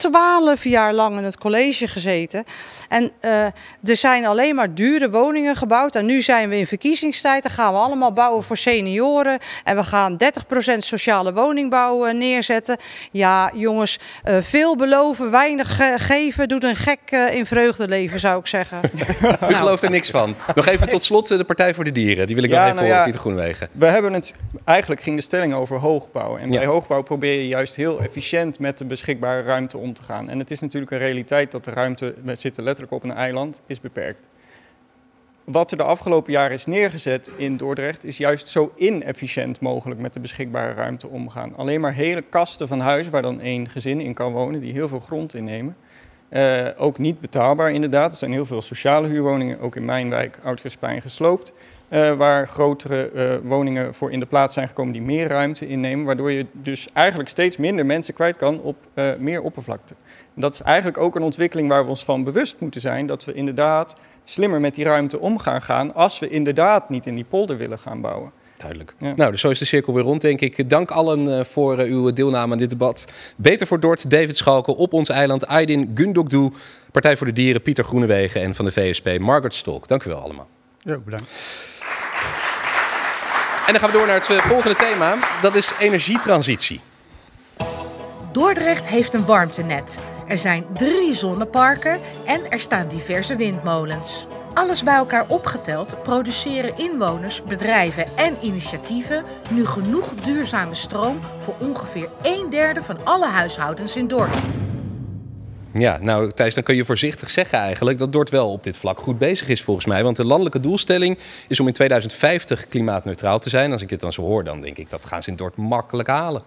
twaalf jaar lang in het college gezeten. En uh, er zijn alleen maar dure woningen gebouwd. En nu zijn we in verkiezingstijd. Dan gaan we allemaal bouwen voor senioren. En we gaan dertig procent sociale woningbouw uh, neerzetten. Ja, jongens, uh, veel beloven, weinig uh, geven. Doet een gek uh, in vreugde leven, zou ik zeggen. U gelooft er niks van. Nog even tot slot de Partij voor de Dieren. Die wil ik ja, nog even nou horen, ja, Pieter Groenewegen. We hebben het, eigenlijk ging de stelling over hoogbouw. En ja. bij hoogbouw probeer je juist heel efficiënt met de beschikbare ruimte om te gaan. En het is natuurlijk een realiteit dat de ruimte, we zitten letterlijk op een eiland, is beperkt. Wat er de afgelopen jaren is neergezet in Dordrecht is juist zo inefficiënt mogelijk met de beschikbare ruimte omgaan. Alleen maar hele kasten van huizen waar dan één gezin in kan wonen, die heel veel grond innemen. Uh, ook niet betaalbaar inderdaad. Er zijn heel veel sociale huurwoningen, ook in mijn wijk Oud-Gespijn, gesloopt. Uh, waar grotere uh, woningen voor in de plaats zijn gekomen die meer ruimte innemen. Waardoor je dus eigenlijk steeds minder mensen kwijt kan op uh, meer oppervlakte. En dat is eigenlijk ook een ontwikkeling waar we ons van bewust moeten zijn. Dat we inderdaad slimmer met die ruimte om gaan gaan als we inderdaad niet in die polder willen gaan bouwen. Duidelijk. Ja. Nou, dus zo is de cirkel weer rond, denk ik. Dank allen voor uh, uw deelname aan dit debat. Beter voor Dort, David Schalken, op ons eiland, Aydin Gundokdu, Partij voor de Dieren, Pieter Groenewegen en van de V S P, Margaret Stolk. Dank u wel allemaal. Ja, bedankt. En dan gaan we door naar het volgende thema. Dat is energietransitie. Dordrecht heeft een warmtenet. Er zijn drie zonneparken en er staan diverse windmolens. Alles bij elkaar opgeteld produceren inwoners, bedrijven en initiatieven nu genoeg duurzame stroom voor ongeveer een derde van alle huishoudens in Dort. Ja, nou Thijs, dan kun je voorzichtig zeggen eigenlijk dat Dort wel op dit vlak goed bezig is volgens mij. Want de landelijke doelstelling is om in tweeduizend vijftig klimaatneutraal te zijn. Als ik dit dan zo hoor, dan denk ik dat gaan ze in Dort makkelijk halen.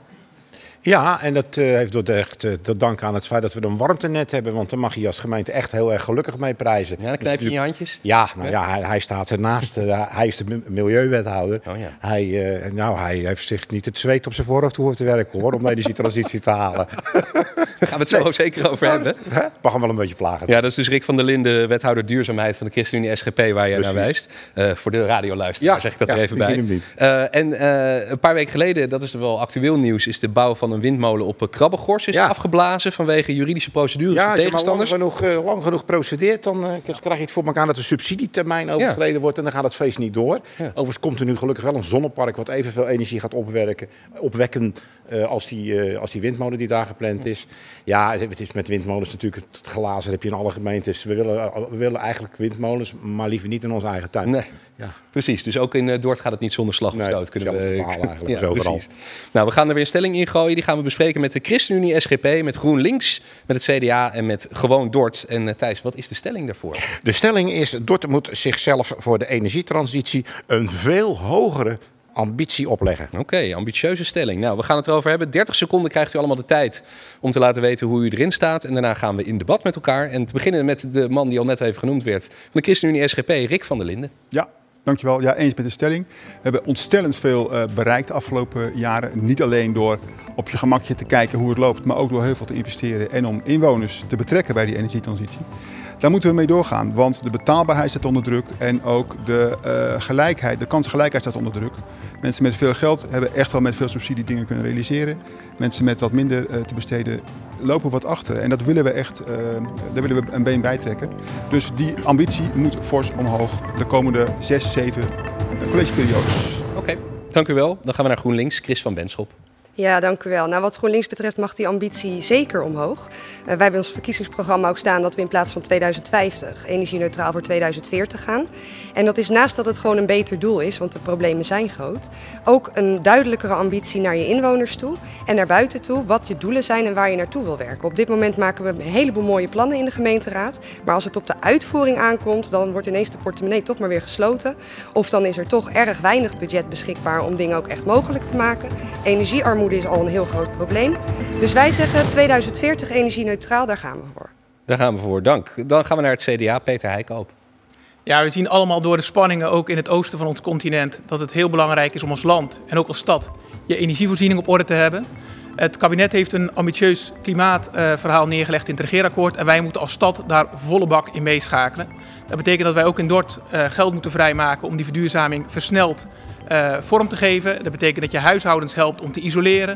Ja, en dat uh, heeft Dordrecht uh, te danken aan het feit dat we een warmtenet hebben. Want daar mag je als gemeente echt heel erg gelukkig mee prijzen. Ja, dan knijp je in je handjes. Ja, nou ja, hij, hij staat ernaast. Uh, hij is de milieuwethouder. Oh, ja. hij, uh, nou, hij heeft zich niet het zweet op zijn voorhoofd hoeven te werken hoor, om de energietransitie te halen. Daar gaan we het zo nee. zeker over hebben. Huh? Mag hem wel een beetje plagen. Ja, dat is dus Rick van der Linden, wethouder duurzaamheid van de ChristenUnie S G P, waar jij naar wijst. Uh, voor de radioluisteraar ja, zeg ik dat ja, er even bij. Hem niet. Uh, en uh, een paar weken geleden, dat is wel actueel nieuws, is de bouw van een windmolen op Krabbegorst is ja. afgeblazen vanwege juridische procedures ja, van tegenstanders. Ja, als je maar lang genoeg, uh, lang genoeg procedeert, dan uh, krijg je het voor elkaar dat de subsidietermijn overschreden ja. wordt en dan gaat het feest niet door. Ja. Overigens komt er nu gelukkig wel een zonnepark wat evenveel energie gaat opwerken, opwekken uh, als, die, uh, als die windmolen die daar gepland is. Ja, het is met windmolens natuurlijk het glazen, dat heb je in alle gemeentes. We willen, we willen eigenlijk windmolens, maar liever niet in onze eigen tuin. Nee. Ja. Precies, dus ook in uh, Dort gaat het niet zonder slag of nee, stoot. Kunnen we eigenlijk. Ja, precies. Nou, we gaan er weer een stelling in gooien. Die gaan we bespreken met de ChristenUnie S G P, met GroenLinks, met het C D A en met Gewoon Dort. En uh, Thijs, wat is de stelling daarvoor? De stelling is, Dort moet zichzelf voor de energietransitie een veel hogere ambitie opleggen. Oké, okay, ambitieuze stelling. Nou, we gaan het erover hebben. dertig seconden krijgt u allemaal de tijd om te laten weten hoe u erin staat. En daarna gaan we in debat met elkaar. En te beginnen met de man die al net even genoemd werd van de ChristenUnie S G P, Rick van der Linden. Ja. Dankjewel. Ja, eens met de stelling. We hebben ontstellend veel uh, bereikt de afgelopen jaren. Niet alleen door op je gemakje te kijken hoe het loopt, maar ook door heel veel te investeren en om inwoners te betrekken bij die energietransitie. Daar moeten we mee doorgaan, want de betaalbaarheid staat onder druk en ook de uh, gelijkheid, de kansengelijkheid staat onder druk. Mensen met veel geld hebben echt wel met veel subsidie dingen kunnen realiseren. Mensen met wat minder uh, te besteden lopen wat achter. En dat willen we echt, uh, daar willen we een been bij trekken. Dus die ambitie moet fors omhoog de komende zes, zeven collegeperiodes. Oké, okay, dank u wel. Dan gaan we naar GroenLinks, Chris van Benschop. Ja, dank u wel. Nou, wat GroenLinks betreft mag die ambitie zeker omhoog. Uh, wij hebben in ons verkiezingsprogramma ook staan dat we in plaats van tweeduizend vijftig energie-neutraal voor tweeduizend veertig gaan. En dat is naast dat het gewoon een beter doel is, want de problemen zijn groot, ook een duidelijkere ambitie naar je inwoners toe en naar buiten toe, wat je doelen zijn en waar je naartoe wil werken. Op dit moment maken we een heleboel mooie plannen in de gemeenteraad, maar als het op de uitvoering aankomt, dan wordt ineens de portemonnee toch maar weer gesloten. Of dan is er toch erg weinig budget beschikbaar om dingen ook echt mogelijk te maken. Energiearmoede is al een heel groot probleem. Dus wij zeggen tweeduizend veertig energie-neutraal, daar gaan we voor. Daar gaan we voor, dank. Dan gaan we naar het C D A, Peter Heikoop. Ja, we zien allemaal door de spanningen, ook in het oosten van ons continent, dat het heel belangrijk is om als land en ook als stad je energievoorziening op orde te hebben. Het kabinet heeft een ambitieus klimaatverhaal neergelegd in het regeerakkoord en wij moeten als stad daar volle bak in meeschakelen. Dat betekent dat wij ook in Dort uh, geld moeten vrijmaken om die verduurzaming versneld uh, vorm te geven. Dat betekent dat je huishoudens helpt om te isoleren.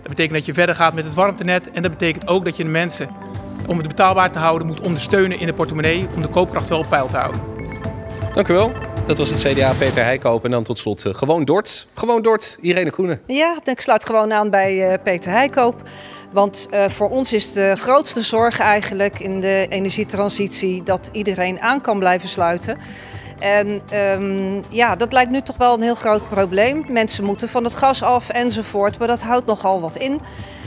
Dat betekent dat je verder gaat met het warmtenet. En dat betekent ook dat je de mensen, om het betaalbaar te houden, moet ondersteunen in de portemonnee. Om de koopkracht wel op peil te houden. Dank u wel. Dat was het C D A, Peter Heikoop. En dan tot slot uh, Gewoon Dort. Gewoon Dort, Irene Koenen. Ja, ik sluit gewoon aan bij uh, Peter Heikoop. Want uh, voor ons is de grootste zorg eigenlijk in de energietransitie dat iedereen aan kan blijven sluiten. En um, ja, dat lijkt nu toch wel een heel groot probleem. Mensen moeten van het gas af enzovoort, maar dat houdt nogal wat in.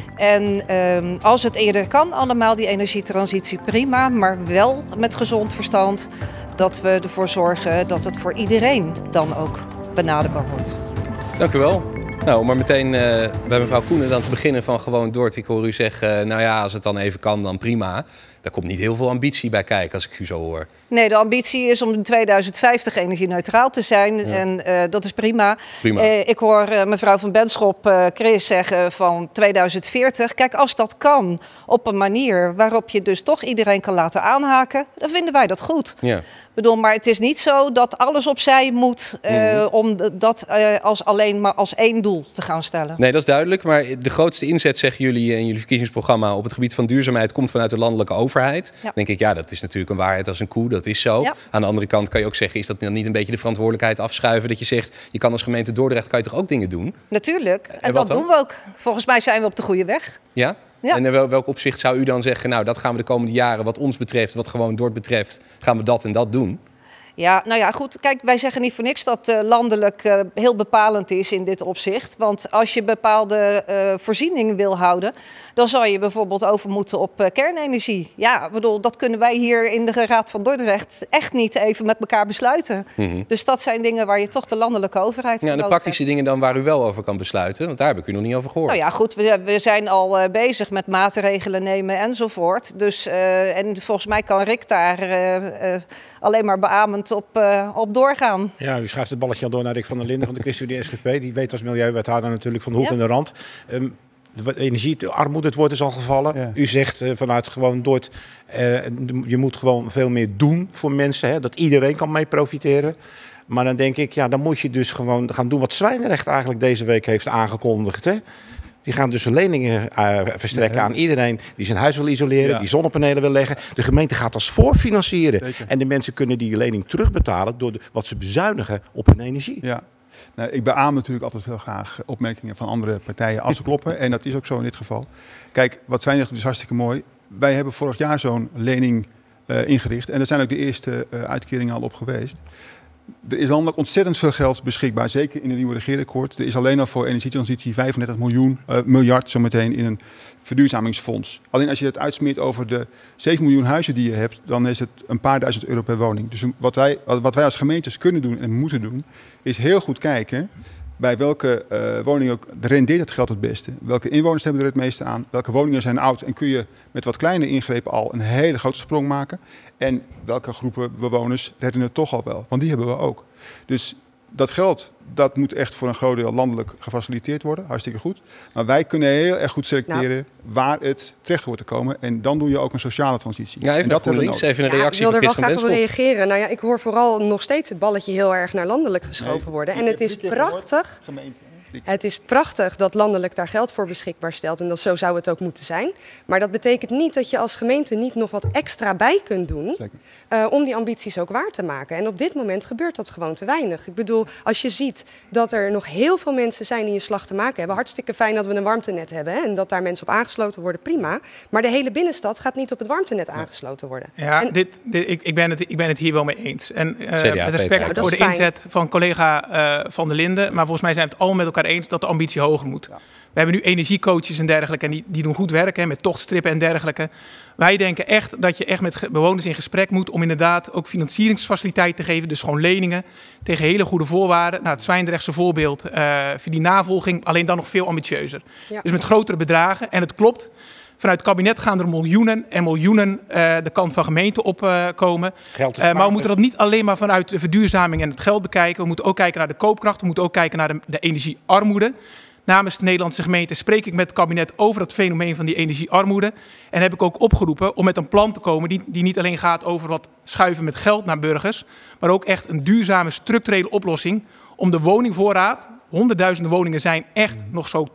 En um, als het eerder kan, allemaal die energietransitie prima, maar wel met gezond verstand dat we ervoor zorgen dat het voor iedereen dan ook benaderbaar wordt. Dank u wel. Nou, om maar meteen uh, bij mevrouw Koenen dan te beginnen van Gewoon Dort. Ik hoor u zeggen, uh, nou ja, als het dan even kan, dan prima. Daar komt niet heel veel ambitie bij kijken als ik u zo hoor. Nee, de ambitie is om in tweeduizend vijftig energie-neutraal te zijn. Ja. En uh, dat is prima. prima. Uh, ik hoor uh, mevrouw van Benschop, uh, Chris, zeggen van tweeduizend veertig. Kijk, als dat kan op een manier waarop je dus toch iedereen kan laten aanhaken, dan vinden wij dat goed. Ja. Ik bedoel, maar het is niet zo dat alles opzij moet uh, mm-hmm. om dat uh, als alleen maar als één doel te gaan stellen. Nee, dat is duidelijk. Maar de grootste inzet, zeggen jullie in jullie verkiezingsprogramma, op het gebied van duurzaamheid komt vanuit de landelijke overheid. Ja. Dan denk ik, ja, dat is natuurlijk een waarheid als een koe. Dat is zo. Ja. Aan de andere kant kan je ook zeggen, is dat dan niet een beetje de verantwoordelijkheid afschuiven? Dat je zegt, je kan als gemeente Dordrecht, kan je toch ook dingen doen? Natuurlijk. En, en dat dan? doen we ook. Volgens mij zijn we op de goede weg. Ja? Ja. En in wel, welk opzicht zou u dan zeggen, nou, dat gaan we de komende jaren, wat ons betreft, wat Gewoon Dort betreft, gaan we dat en dat doen? Ja, nou ja, goed. Kijk, wij zeggen niet voor niks dat uh, landelijk uh, heel bepalend is in dit opzicht. Want als je bepaalde uh, voorzieningen wil houden, dan zal je bijvoorbeeld over moeten op uh, kernenergie. Ja, bedoel, dat kunnen wij hier in de Raad van Dordrecht echt niet even met elkaar besluiten. Mm-hmm. Dus dat zijn dingen waar je toch de landelijke overheid voor Ja, en de praktische hebt. dingen dan waar u wel over kan besluiten? Want daar heb ik u nog niet over gehoord. Nou ja, goed. We, we zijn al uh, bezig met maatregelen nemen enzovoort. Dus, uh, en volgens mij kan Rick daar uh, uh, alleen maar beamend Op, uh, op doorgaan. Ja, u schuift het balletje al door naar Rick van der Linden van de ChristenUnie S G P. Die weet als milieuwethouder natuurlijk van de hoek ja. en de rand. Um, de energiearmoede, het woord is al gevallen. Ja. U zegt uh, vanuit Gewoon Dort, uh, je moet gewoon veel meer doen voor mensen. Hè, dat iedereen kan mee profiteren. Maar dan denk ik, ja, dan moet je dus gewoon gaan doen wat Zwijnrecht eigenlijk deze week heeft aangekondigd. Hè? Die gaan dus leningen uh, verstrekken nee, aan iedereen die zijn huis wil isoleren, ja. die zonnepanelen wil leggen. De gemeente gaat als voorfinancieren. Zeker. En de mensen kunnen die lening terugbetalen door de, wat ze bezuinigen op hun energie. Ja. Nou, ik beaam natuurlijk altijd heel graag opmerkingen van andere partijen als ze kloppen. En dat is ook zo in dit geval. Kijk, wat zijn er dus hartstikke mooi. Wij hebben vorig jaar zo'n lening uh, ingericht. En er zijn ook de eerste uh, uitkeringen al op geweest. Er is landelijk ontzettend veel geld beschikbaar, zeker in het nieuwe regeerakkoord. Er is alleen al voor energietransitie vijfendertig miljoen, uh, miljard zometeen in een verduurzamingsfonds. Alleen als je het uitsmeert over de zeven miljoen huizen die je hebt, dan is het een paar duizend euro per woning. Dus wat wij, wat wij als gemeentes kunnen doen en moeten doen, is heel goed kijken bij welke uh, woningen rendeert het geld het beste. Welke inwoners hebben er het meeste aan? Welke woningen zijn oud? En kun je met wat kleine ingrepen al een hele grote sprong maken? En welke groepen bewoners redden het toch al wel? Want die hebben we ook. Dus dat geld, dat moet echt voor een groot deel landelijk gefaciliteerd worden. Hartstikke goed. Maar wij kunnen heel erg goed selecteren nou. waar het terecht wordt te komen. En dan doe je ook een sociale transitie. Ja, even naar links, even een reactie ja, van Chris van Benschop. Ik wil er wel graag graag op reageren. Nou ja, ik hoor vooral nog steeds het balletje heel erg naar landelijk geschoven nee, worden. En het is prachtig. Het is prachtig dat landelijk daar geld voor beschikbaar stelt. En dat zo zou het ook moeten zijn. Maar dat betekent niet dat je als gemeente niet nog wat extra bij kunt doen uh, om die ambities ook waar te maken. En op dit moment gebeurt dat gewoon te weinig. Ik bedoel, als je ziet dat er nog heel veel mensen zijn die een slag te maken hebben. Hartstikke fijn dat we een warmtenet hebben hè, en dat daar mensen op aangesloten worden, prima. Maar de hele binnenstad gaat niet op het warmtenet aangesloten worden. Ja, en, dit, dit, ik, ik, ben het, ik ben het hier wel mee eens. En uh, C D A, met respect nou, voor de fijn. inzet van collega uh, Van der Linden. Maar volgens mij zijn we het allemaal met elkaar eens dat de ambitie hoger moet. Ja. We hebben nu energiecoaches en dergelijke en die, die doen goed werk hè, met tochtstrippen en dergelijke. Wij denken echt dat je echt met bewoners in gesprek moet om inderdaad ook financieringsfaciliteiten te geven. Dus gewoon leningen tegen hele goede voorwaarden. Nou, het Zwijndrechtse voorbeeld uh, voor die navolging, alleen dan nog veel ambitieuzer. Ja. Dus met grotere bedragen. En het klopt, vanuit het kabinet gaan er miljoenen en miljoenen uh, de kant van gemeenten opkomen. Uh, uh, maar we moeten dat niet alleen maar vanuit de verduurzaming en het geld bekijken. We moeten ook kijken naar de koopkracht. We moeten ook kijken naar de, de energiearmoede. Namens de Nederlandse gemeente spreek ik met het kabinet over het fenomeen van die energiearmoede. En heb ik ook opgeroepen om met een plan te komen die, die niet alleen gaat over wat schuiven met geld naar burgers. Maar ook echt een duurzame structurele oplossing om de woningvoorraad, honderdduizenden woningen zijn echt nog zo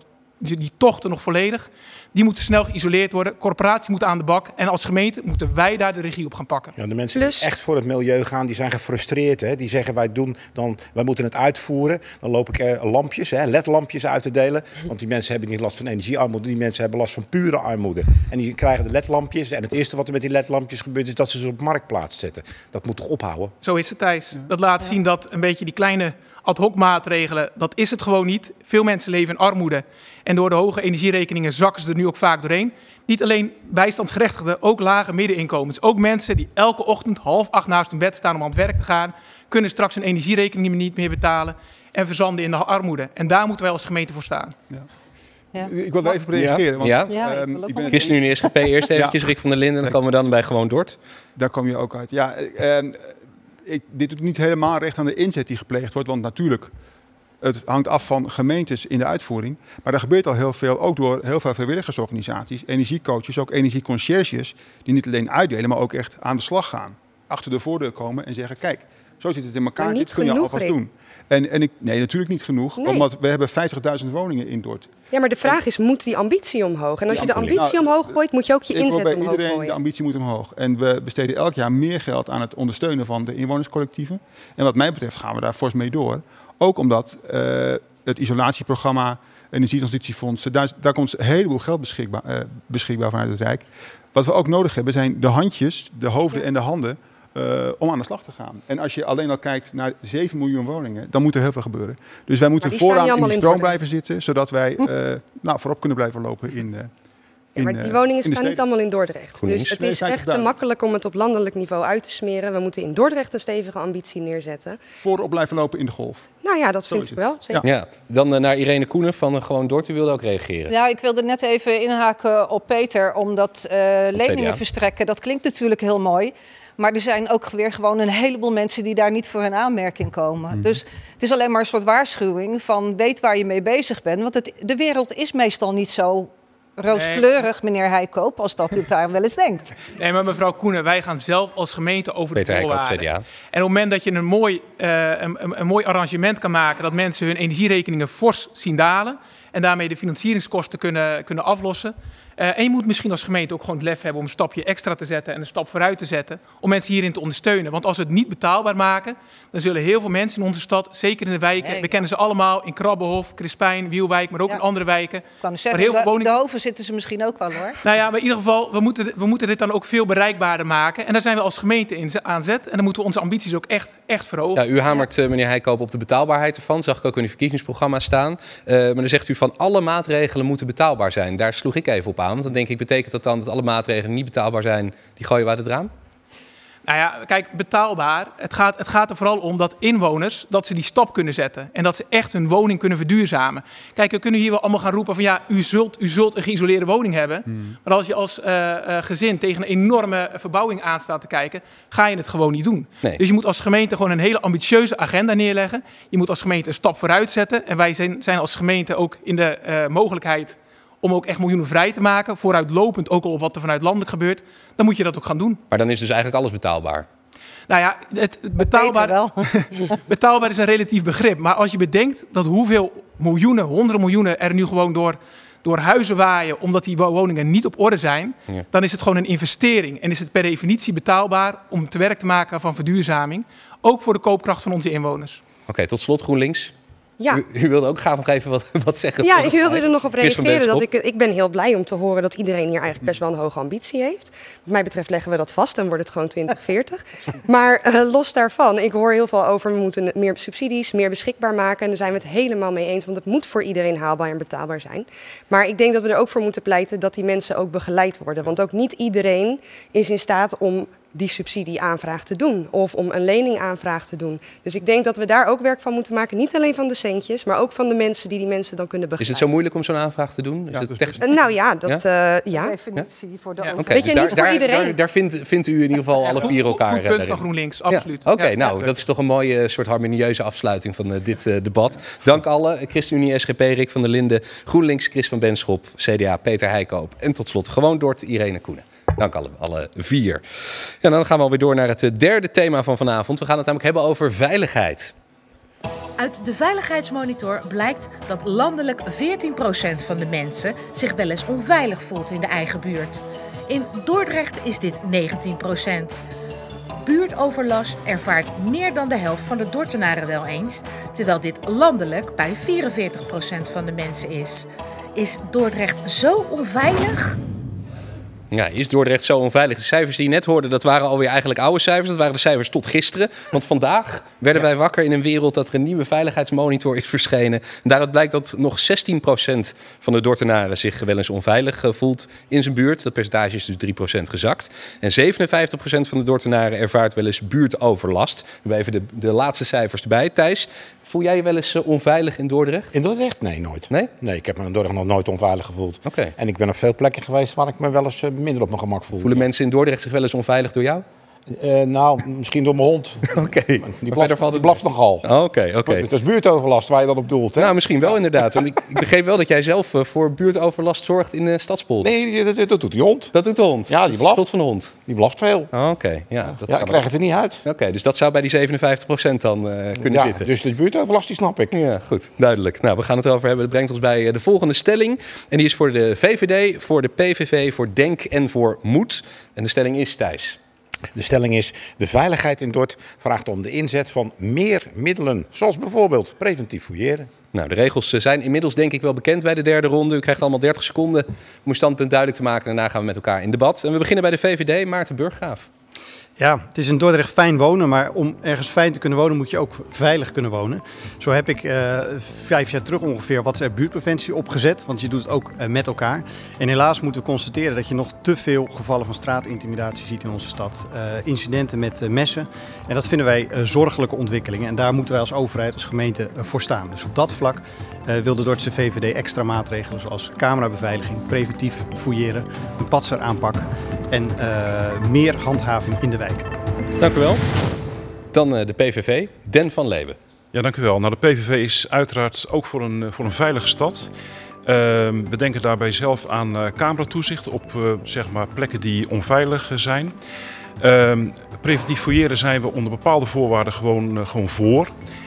die, die tochten nog volledig. Die moeten snel geïsoleerd worden. Corporaties moeten aan de bak. En als gemeente moeten wij daar de regie op gaan pakken. Ja, de mensen die echt voor het milieu gaan, die zijn gefrustreerd. Hè? Die zeggen wij, doen dan, wij moeten het uitvoeren. Dan loop ik eh, lampjes, hè, ledlampjes uit te delen. Want die mensen hebben niet last van energiearmoede. Die mensen hebben last van pure armoede. En die krijgen de ledlampjes. En het eerste wat er met die ledlampjes gebeurt is dat ze ze op marktplaats zetten. Dat moet toch ophouden? Zo is het, Thijs. Ja. Dat laat ja. zien dat een beetje die kleine ad hoc maatregelen, dat is het gewoon niet. Veel mensen leven in armoede. En door de hoge energierekeningen zakken ze er nu ook vaak doorheen. Niet alleen bijstandsgerechtigden, ook lage middeninkomens. Ook mensen die elke ochtend half acht naast hun bed staan om aan het werk te gaan, kunnen straks hun energierekening niet meer betalen en verzanden in de armoede. En daar moeten wij als gemeente voor staan. Ja. Ja. Ik wil daar even op reageren. Want, ja, ja um, ik ben ChristenUnie S G P eerst eventjes, ja. Rick van der Linden, dan komen we dan bij Gewoon Dort. Daar kom je ook uit. Ja, um, ik, dit doet niet helemaal recht aan de inzet die gepleegd wordt, want natuurlijk, het hangt af van gemeentes in de uitvoering. Maar er gebeurt al heel veel, ook door heel veel vrijwilligersorganisaties, energiecoaches, ook energieconcierges, die niet alleen uitdelen, maar ook echt aan de slag gaan. Achter de voordeur komen en zeggen, kijk, zo zit het in elkaar, dit kun je alvast doen. En, en ik, nee, natuurlijk niet genoeg, nee. Omdat we hebben vijftigduizend woningen in Dort. Ja, maar de vraag is, moet die ambitie omhoog? En als je de ambitie nou, omhoog gooit, moet je ook je inzet omhoog gooien. Bij iedereen, de ambitie moet omhoog. En we besteden elk jaar meer geld aan het ondersteunen van de inwonerscollectieven. En wat mij betreft gaan we daar fors mee door. Ook omdat uh, het isolatieprogramma, energietransitiefonds, daar, daar komt een heleboel geld beschikbaar, uh, beschikbaar vanuit het Rijk. Wat we ook nodig hebben zijn de handjes, de hoofden ja. en de handen uh, om aan de slag te gaan. En als je alleen al kijkt naar zeven miljoen woningen, dan moet er heel veel gebeuren. Dus wij moeten vooraan in de stroom in blijven zitten, zodat wij uh, nou, voorop kunnen blijven lopen in... Uh, Ja, maar die woningen staan niet allemaal in Dordrecht. Dus het is echt te makkelijk om het op landelijk niveau uit te smeren. We moeten in Dordrecht een stevige ambitie neerzetten. Voorop blijven lopen in de golf. Nou ja, dat vind ik wel. Zeker. Ja. Dan uh, naar Irene Koenen van uh, Gewoon Dort. U wilde ook reageren. Nou, ik wilde net even inhaken op Peter. Omdat uh, leningen verstrekken, dat klinkt natuurlijk heel mooi. Maar er zijn ook weer gewoon een heleboel mensen die daar niet voor in aanmerking komen. Mm-hmm. Dus het is alleen maar een soort waarschuwing van weet waar je mee bezig bent. Want het, de wereld is meestal niet zo rooskleurig, nee. meneer Heikoop, als dat u daar wel eens denkt. Nee, maar mevrouw Koenen, wij gaan zelf als gemeente over Peter de voorwaarden. En op het moment dat je een mooi, uh, een, een, een mooi arrangement kan maken, dat mensen hun energierekeningen fors zien dalen en daarmee de financieringskosten kunnen, kunnen aflossen. Uh, en je moet misschien als gemeente ook gewoon het lef hebben om een stapje extra te zetten en een stap vooruit te zetten om mensen hierin te ondersteunen. Want als we het niet betaalbaar maken, dan zullen heel veel mensen in onze stad, zeker in de wijken, nee. we kennen ze allemaal in Krabbenhof, Crispijn, Wielwijk, maar ook ja. in andere wijken. Ik kan zeggen, heel veel woningen... in de Hoven zitten ze misschien ook wel hoor. Nou ja, maar in ieder geval, we moeten, we moeten dit dan ook veel bereikbaarder maken. En daar zijn we als gemeente in aan zet. En dan moeten we onze ambities ook echt, echt verhogen. Ja, u hamert, ja. meneer Heikoop, op de betaalbaarheid ervan. Zag ik ook in uw verkiezingsprogramma staan. Uh, maar dan zegt u van alle maatregelen moeten betaalbaar zijn. Daar sloeg ik even op aan. Want dan denk ik, betekent dat dan dat alle maatregelen niet betaalbaar zijn, die gooien we uit het raam? Nou ja, kijk, betaalbaar. Het gaat, het gaat er vooral om dat inwoners, dat ze die stap kunnen zetten. En dat ze echt hun woning kunnen verduurzamen. Kijk, we kunnen hier wel allemaal gaan roepen van ja, u zult, u zult een geïsoleerde woning hebben. Hmm. Maar als je als uh, uh, gezin tegen een enorme verbouwing aan staat te kijken, ga je het gewoon niet doen. Nee. Dus je moet als gemeente gewoon een hele ambitieuze agenda neerleggen. Je moet als gemeente een stap vooruit zetten. En wij zijn, zijn als gemeente ook in de uh, mogelijkheid om ook echt miljoenen vrij te maken, vooruitlopend ook al op wat er vanuit landelijk gebeurt, dan moet je dat ook gaan doen. Maar dan is dus eigenlijk alles betaalbaar? Nou ja, het betaalbaar, wel. betaalbaar is een relatief begrip. Maar als je bedenkt dat hoeveel miljoenen, honderden miljoenen er nu gewoon door, door huizen waaien, omdat die woningen niet op orde zijn, ja. dan is het gewoon een investering. En is het per definitie betaalbaar om te werk te maken van verduurzaming, ook voor de koopkracht van onze inwoners. Oké, okay, tot slot GroenLinks. Ja. U, u wilde ook graag nog even wat, wat zeggen. Ja, ik wilde er nog op reageren. Dat ik, ik ben heel blij om te horen dat iedereen hier eigenlijk best wel een hoge ambitie heeft. Wat mij betreft leggen we dat vast en wordt het gewoon twintig veertig. Maar uh, los daarvan, ik hoor heel veel over we moeten meer subsidies, meer beschikbaar maken. En daar zijn we het helemaal mee eens, want het moet voor iedereen haalbaar en betaalbaar zijn. Maar ik denk dat we er ook voor moeten pleiten dat die mensen ook begeleid worden. Want ook niet iedereen is in staat om die subsidieaanvraag te doen of om een leningaanvraag te doen. Dus ik denk dat we daar ook werk van moeten maken. Niet alleen van de centjes, maar ook van de mensen die die mensen dan kunnen begeleiden. Is het zo moeilijk om zo'n aanvraag te doen? Is ja, het technisch... uh, nou ja, dat ja. Uh, ja. definitie voor de ja. Okay, Weet je, dus niet daar, voor iedereen. Daar, daar vindt, vindt u in ieder geval ja, alle vier elkaar. Goed punt van GroenLinks, absoluut. Ja. Oké, okay, ja, nou, ja. dat is toch een mooie soort harmonieuze afsluiting van uh, dit uh, debat. Dank alle. ChristenUnie S G P, Rick van der Linden, GroenLinks, Chris van Benschop, C D A, Peter Heikoop en tot slot Gewoon Dort, Irene Koenen. Dank alle, alle vier. Ja, dan gaan we alweer door naar het derde thema van vanavond. We gaan het namelijk hebben over veiligheid. Uit de veiligheidsmonitor blijkt dat landelijk veertien procent van de mensen zich wel eens onveilig voelt in de eigen buurt. In Dordrecht is dit negentien procent. Buurtoverlast ervaart meer dan de helft van de Dordtenaren wel eens, terwijl dit landelijk bij vierenveertig procent van de mensen is. Is Dordrecht zo onveilig? Ja, is Dordrecht zo onveilig? De cijfers die je net hoorde, dat waren alweer eigenlijk oude cijfers. Dat waren de cijfers tot gisteren. Want vandaag werden wij wakker in een wereld dat er een nieuwe veiligheidsmonitor is verschenen. En daaruit blijkt dat nog zestien procent van de Dordtenaren zich wel eens onveilig voelt in zijn buurt. Dat percentage is dus drie procent gezakt. En zevenenvijftig procent van de Dordtenaren ervaart wel eens buurtoverlast. We hebben even de, de laatste cijfers erbij. Thijs, voel jij je wel eens uh, onveilig in Dordrecht? In Dordrecht? Nee, nooit. Nee? Nee, ik heb me in Dordrecht nog nooit onveilig gevoeld. Okay. En ik ben op veel plekken geweest waar ik me wel eens uh, minder op mijn gemak voel. Voelen mensen in Dordrecht zich wel eens onveilig door jou? Uh, nou, misschien door mijn hond. Oké. Okay. Die blaft, die blaft nogal. Oké, okay, oké. Okay. Dat is buurtoverlast waar je dan op doelt, hè? Nou, misschien wel inderdaad. Want ik, ik begreep wel dat jij zelf uh, voor buurtoverlast zorgt in de Stadspolder. Nee, dat, dat doet die hond. Dat doet de hond? Ja, die blaft. Dat is van de hond? Die blaft veel. Oh, oké. Okay. Ja, dat ja, ik krijg het er niet uit. Oké, okay, dus dat zou bij die zevenenvijftig procent dan uh, kunnen ja, zitten. Dus de buurtoverlast, die snap ik. Ja, goed. Duidelijk. Nou, we gaan het erover hebben. Dat brengt ons bij de volgende stelling. En die is voor de V V D, voor de P V V, voor Denk en voor Moed. En de stelling is, Thijs. De stelling is, de veiligheid in Dort vraagt om de inzet van meer middelen. Zoals bijvoorbeeld preventief fouilleren. Nou, de regels zijn inmiddels denk ik wel bekend bij de derde ronde. U krijgt allemaal dertig seconden om uw standpunt duidelijk te maken. Daarna gaan we met elkaar in debat. En we beginnen bij de V V D, Maarten Burggraaf. Ja, het is in Dordrecht fijn wonen, maar om ergens fijn te kunnen wonen moet je ook veilig kunnen wonen. Zo heb ik uh, vijf jaar terug ongeveer WhatsApp buurtpreventie opgezet, want je doet het ook uh, met elkaar. En helaas moeten we constateren dat je nog te veel gevallen van straatintimidatie ziet in onze stad. Uh, incidenten met uh, messen. En dat vinden wij uh, zorgelijke ontwikkelingen en daar moeten wij als overheid, als gemeente uh, voor staan. Dus op dat vlak uh, wil de Dordtse V V D extra maatregelen zoals camerabeveiliging, preventief fouilleren, een patseraanpak en uh, meer handhaving in de wijk. Dank u wel. Dan uh, de P V V, Den van Leeuwen. Ja, dank u wel. Nou, de P V V is uiteraard ook voor een, voor een veilige stad. Uh, we denken daarbij zelf aan uh, cameratoezicht op uh, zeg maar plekken die onveilig uh, zijn. Uh, preventief fouilleren zijn we onder bepaalde voorwaarden gewoon, uh, gewoon voor.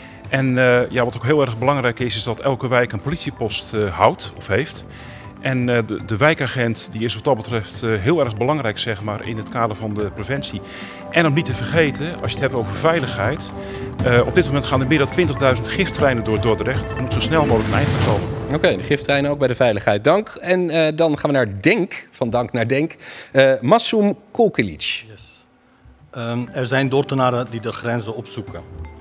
En uh, ja, wat ook heel erg belangrijk is, is dat elke wijk een politiepost uh, houdt of heeft. En uh, de, de wijkagent die is wat dat betreft uh, heel erg belangrijk zeg maar, in het kader van de preventie. En om niet te vergeten, als je het hebt over veiligheid. Uh, op dit moment gaan er meer dan twintigduizend giftreinen door Dordrecht. Er moet zo snel mogelijk een eind aan komen. Oké, okay, de giftreinen ook bij de veiligheid. Dank. En uh, dan gaan we naar Denk, van Dank naar Denk. Uh, Masum Kolkilic. Yes. Um, er zijn Dordtenaren die de grenzen opzoeken.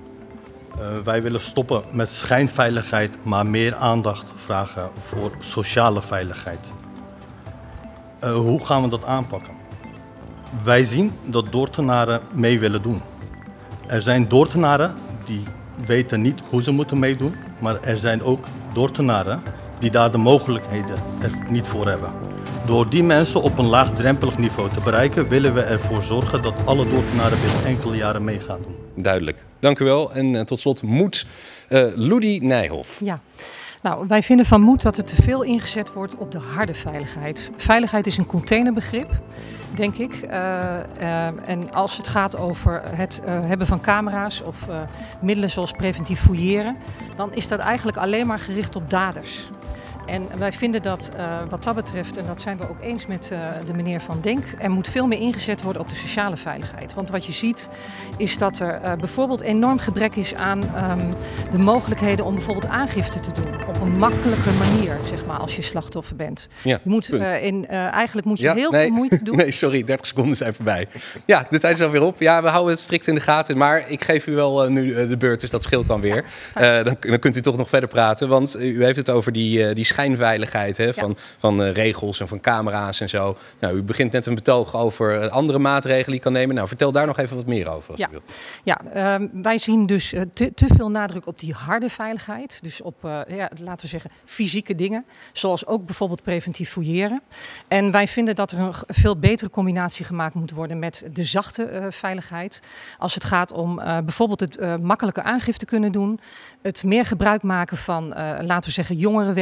Uh, wij willen stoppen met schijnveiligheid, maar meer aandacht vragen voor sociale veiligheid. Uh, hoe gaan we dat aanpakken? Wij zien dat Dordtenaren mee willen doen. Er zijn Dordtenaren die weten niet hoe ze moeten meedoen, maar er zijn ook Dordtenaren die daar de mogelijkheden er niet voor hebben. Door die mensen op een laagdrempelig niveau te bereiken, willen we ervoor zorgen dat alle Dordtenaren binnen enkele jaren mee gaan doen. Duidelijk. Dank u wel. En uh, tot slot Moed. Uh, Loedi Nijhoff. Ja. Nou, wij vinden van Moed dat er te veel ingezet wordt op de harde veiligheid. Veiligheid is een containerbegrip, denk ik. Uh, uh, en als het gaat over het uh, hebben van camera's of uh, middelen zoals preventief fouilleren, dan is dat eigenlijk alleen maar gericht op daders. En wij vinden dat uh, wat dat betreft, en dat zijn we ook eens met uh, de meneer Van Denk, er moet veel meer ingezet worden op de sociale veiligheid. Want wat je ziet is dat er uh, bijvoorbeeld enorm gebrek is aan um, de mogelijkheden om bijvoorbeeld aangifte te doen. Op een makkelijke manier, zeg maar, als je slachtoffer bent. Ja, je moet, uh, in, uh, eigenlijk moet je ja, heel nee, veel moeite doen. Nee, sorry, dertig seconden zijn voorbij. Ja, de tijd is alweer op. Ja, we houden het strikt in de gaten. Maar ik geef u wel uh, nu uh, de beurt, dus dat scheelt dan weer. Uh, dan, dan kunt u toch nog verder praten. Want u heeft het over die, uh, die schijnveiligheid, hè, van, ja. van uh, regels en van camera's en zo. Nou, u begint net een betoog over uh, andere maatregelen die je kan nemen. Nou, vertel daar nog even wat meer over. Als ja, u wilt. ja uh, wij zien dus uh, te, te veel nadruk op die harde veiligheid. Dus op, uh, ja, laten we zeggen, fysieke dingen. Zoals ook bijvoorbeeld preventief fouilleren. En wij vinden dat er een veel betere combinatie gemaakt moet worden met de zachte uh, veiligheid. Als het gaat om uh, bijvoorbeeld het uh, makkelijke aangifte kunnen doen. Het meer gebruik maken van, uh, laten we zeggen, jongerenwerk en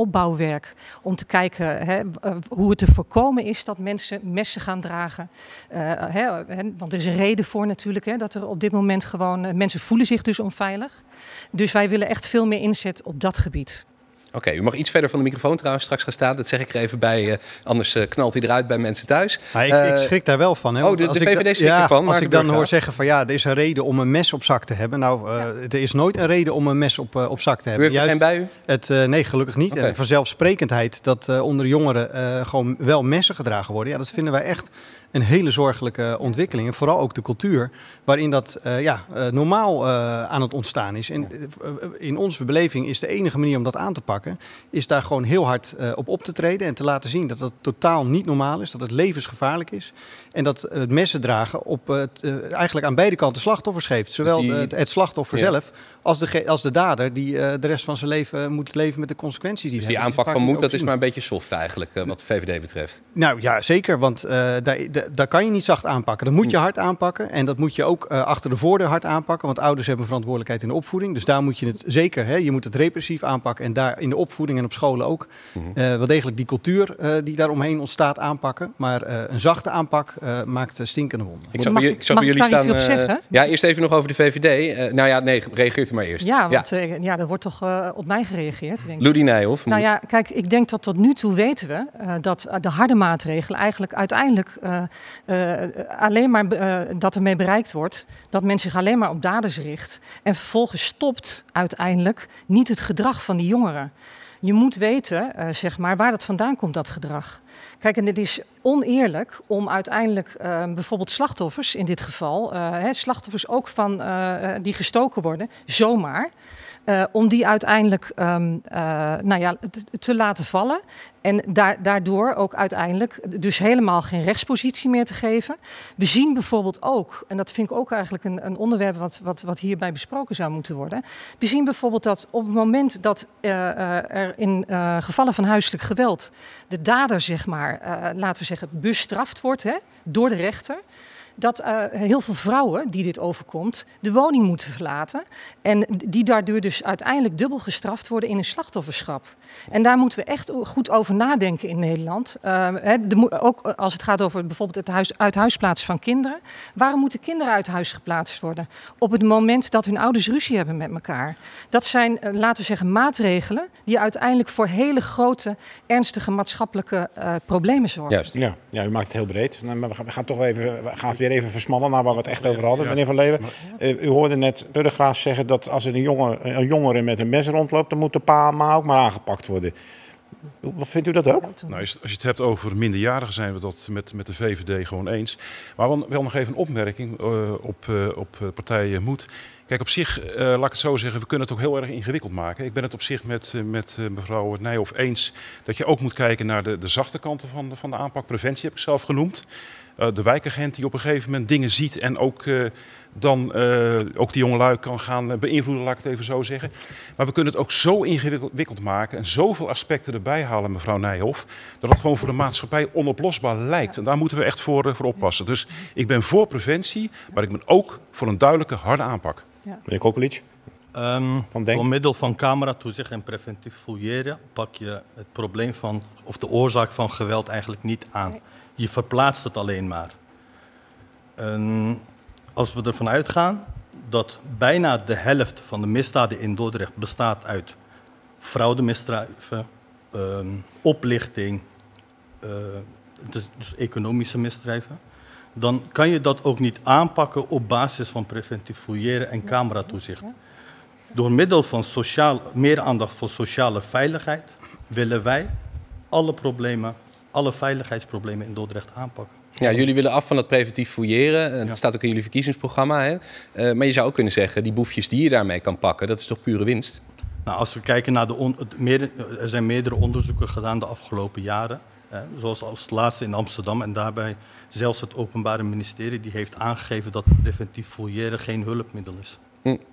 opbouwwerk om te kijken hè, hoe het te voorkomen is dat mensen messen gaan dragen. Uh, hè, want er is een reden voor natuurlijk, hè, dat er op dit moment gewoon uh, mensen voelen zich dus onveilig. Dus wij willen echt veel meer inzet op dat gebied. Oké, okay, u mag iets verder van de microfoon trouwens straks gaan staan. Dat zeg ik er even bij, uh, anders uh, knalt hij eruit bij mensen thuis. Maar ik, uh, ik schrik daar wel van. Hè? Oh, de, de V V D schrikt ja, ervan. Als ik dan hoor gaat. zeggen van ja, er is een reden om een mes op zak te hebben. Nou, uh, ja. er is nooit een reden om een mes op, uh, op zak te hebben. U heeft er geen bij u? Het, uh, nee, gelukkig niet. Okay. En vanzelfsprekendheid dat uh, onder jongeren uh, gewoon wel messen gedragen worden. Ja, dat vinden wij echt een hele zorgelijke ontwikkeling. En vooral ook de cultuur waarin dat uh, ja, uh, normaal uh, aan het ontstaan is. En uh, in onze beleving is de enige manier om dat aan te pakken, is daar gewoon heel hard uh, op op te treden en te laten zien dat dat totaal niet normaal is, dat het levensgevaarlijk is. En dat uh, het messen dragen op uh, t, uh, eigenlijk aan beide kanten slachtoffers geeft. Zowel dus die, uh, het slachtoffer ja. zelf als de, als de dader die uh, de rest van zijn leven uh, moet leven met de consequenties die dus die die aanpak van moed, dat is maar een beetje soft eigenlijk, uh, wat de V V D betreft. Nou ja, zeker, want uh, daar, daar kan je niet zacht aanpakken. Dat moet je hard aanpakken en dat moet je ook uh, achter de voordeur hard aanpakken, want ouders hebben verantwoordelijkheid in de opvoeding. Dus daar moet je het zeker, hè, je moet het repressief aanpakken en daar in de opvoeding en op scholen ook uh, wel degelijk die cultuur uh, die daaromheen ontstaat aanpakken. Maar uh, een zachte aanpak uh, maakt uh, stinkende wonden. Ik zag, mag, bij, ik zag bij jullie staan. Uh, ja, eerst even nog over de V V D. Uh, nou ja, nee, reageert u maar eerst. Ja, want ja. Uh, ja, er wordt toch uh, op mij gereageerd. Denk ik. Ludie Nijhoff. Nou ja, kijk, ik denk dat tot nu toe weten we uh, dat uh, de harde maatregelen eigenlijk uiteindelijk uh, uh, alleen maar uh, dat ermee bereikt wordt dat men zich alleen maar op daders richt en vervolgens stopt uiteindelijk niet het gedrag van die jongeren. Je moet weten, uh, zeg maar, waar dat vandaan komt, dat gedrag. Kijk, en het is oneerlijk om uiteindelijk uh, bijvoorbeeld slachtoffers, in dit geval, uh, hè, slachtoffers ook van uh, die gestoken worden, zomaar, uh, om die uiteindelijk um, uh, nou ja, te, te laten vallen. En da- daardoor ook uiteindelijk dus helemaal geen rechtspositie meer te geven. We zien bijvoorbeeld ook, en dat vind ik ook eigenlijk een, een onderwerp wat, wat, wat hierbij besproken zou moeten worden. We zien bijvoorbeeld dat op het moment dat uh, uh, er in uh, gevallen van huiselijk geweld de dader, zeg maar, uh, laten we zeggen, bestraft wordt, hè, door de rechter. Dat uh, heel veel vrouwen die dit overkomt de woning moeten verlaten. En die daardoor dus uiteindelijk dubbel gestraft worden in een slachtofferschap. En daar moeten we echt goed over nadenken in Nederland. Uh, he, de, ook als het gaat over bijvoorbeeld het huis, uithuisplaatsen van kinderen. Waarom moeten kinderen uit huis geplaatst worden? Op het moment dat hun ouders ruzie hebben met elkaar. Dat zijn, uh, laten we zeggen, maatregelen die uiteindelijk voor hele grote, ernstige maatschappelijke uh, problemen zorgen. Juist. Ja, ja, u maakt het heel breed. Maar we gaan toch even, we gaan het weer even versmallen naar waar we het echt over hadden, meneer Van Leeuwen. Uh, u hoorde net Burgergraaf zeggen dat als er een jongere, een jongere met een mes rondloopt, dan moet de pa maar ook maar aangepakt worden. Wat vindt u dat ook? Nou, als je het hebt over minderjarigen zijn we dat met, met de V V D gewoon eens. Maar wel, wel nog even een opmerking uh, op, uh, op partij Moed. Kijk, op zich, uh, laat ik het zo zeggen, we kunnen het ook heel erg ingewikkeld maken. Ik ben het op zich met, uh, met uh, mevrouw Nijhoff eens dat je ook moet kijken naar de, de zachte kanten van de, van de aanpak. Preventie heb ik zelf genoemd. Uh, de wijkagent die op een gegeven moment dingen ziet en ook uh, dan uh, ook die jongelui kan gaan beïnvloeden, laat ik het even zo zeggen. Maar we kunnen het ook zo ingewikkeld maken en zoveel aspecten erbij halen, mevrouw Nijhoff, dat het gewoon voor de maatschappij onoplosbaar lijkt. En daar moeten we echt voor, uh, voor oppassen. Dus ik ben voor preventie, maar ik ben ook voor een duidelijke, harde aanpak. Ja. Meneer Kokelic? Um, door middel van cameratoezicht en preventief fouilleren pak je het probleem van, of de oorzaak van geweld eigenlijk niet aan. Je verplaatst het alleen maar. Um, als we ervan uitgaan dat bijna de helft van de misdaden in Dordrecht bestaat uit fraudemisdrijven, um, oplichting, uh, dus, dus economische misdrijven, dan kan je dat ook niet aanpakken op basis van preventief fouilleren en cameratoezicht. Door middel van sociaal, meer aandacht voor sociale veiligheid willen wij alle problemen, alle veiligheidsproblemen in Dordrecht aanpakken. Ja, jullie willen af van dat preventief fouilleren. Dat ja. staat ook in jullie verkiezingsprogramma. Hè? Uh, maar je zou ook kunnen zeggen, die boefjes die je daarmee kan pakken, dat is toch pure winst? Nou, als we kijken naar de... On, meer, er zijn meerdere onderzoeken gedaan de afgelopen jaren. Hè, zoals als het laatste in Amsterdam. En daarbij zelfs het Openbare Ministerie die heeft aangegeven dat preventief fouilleren geen hulpmiddel is. Hm.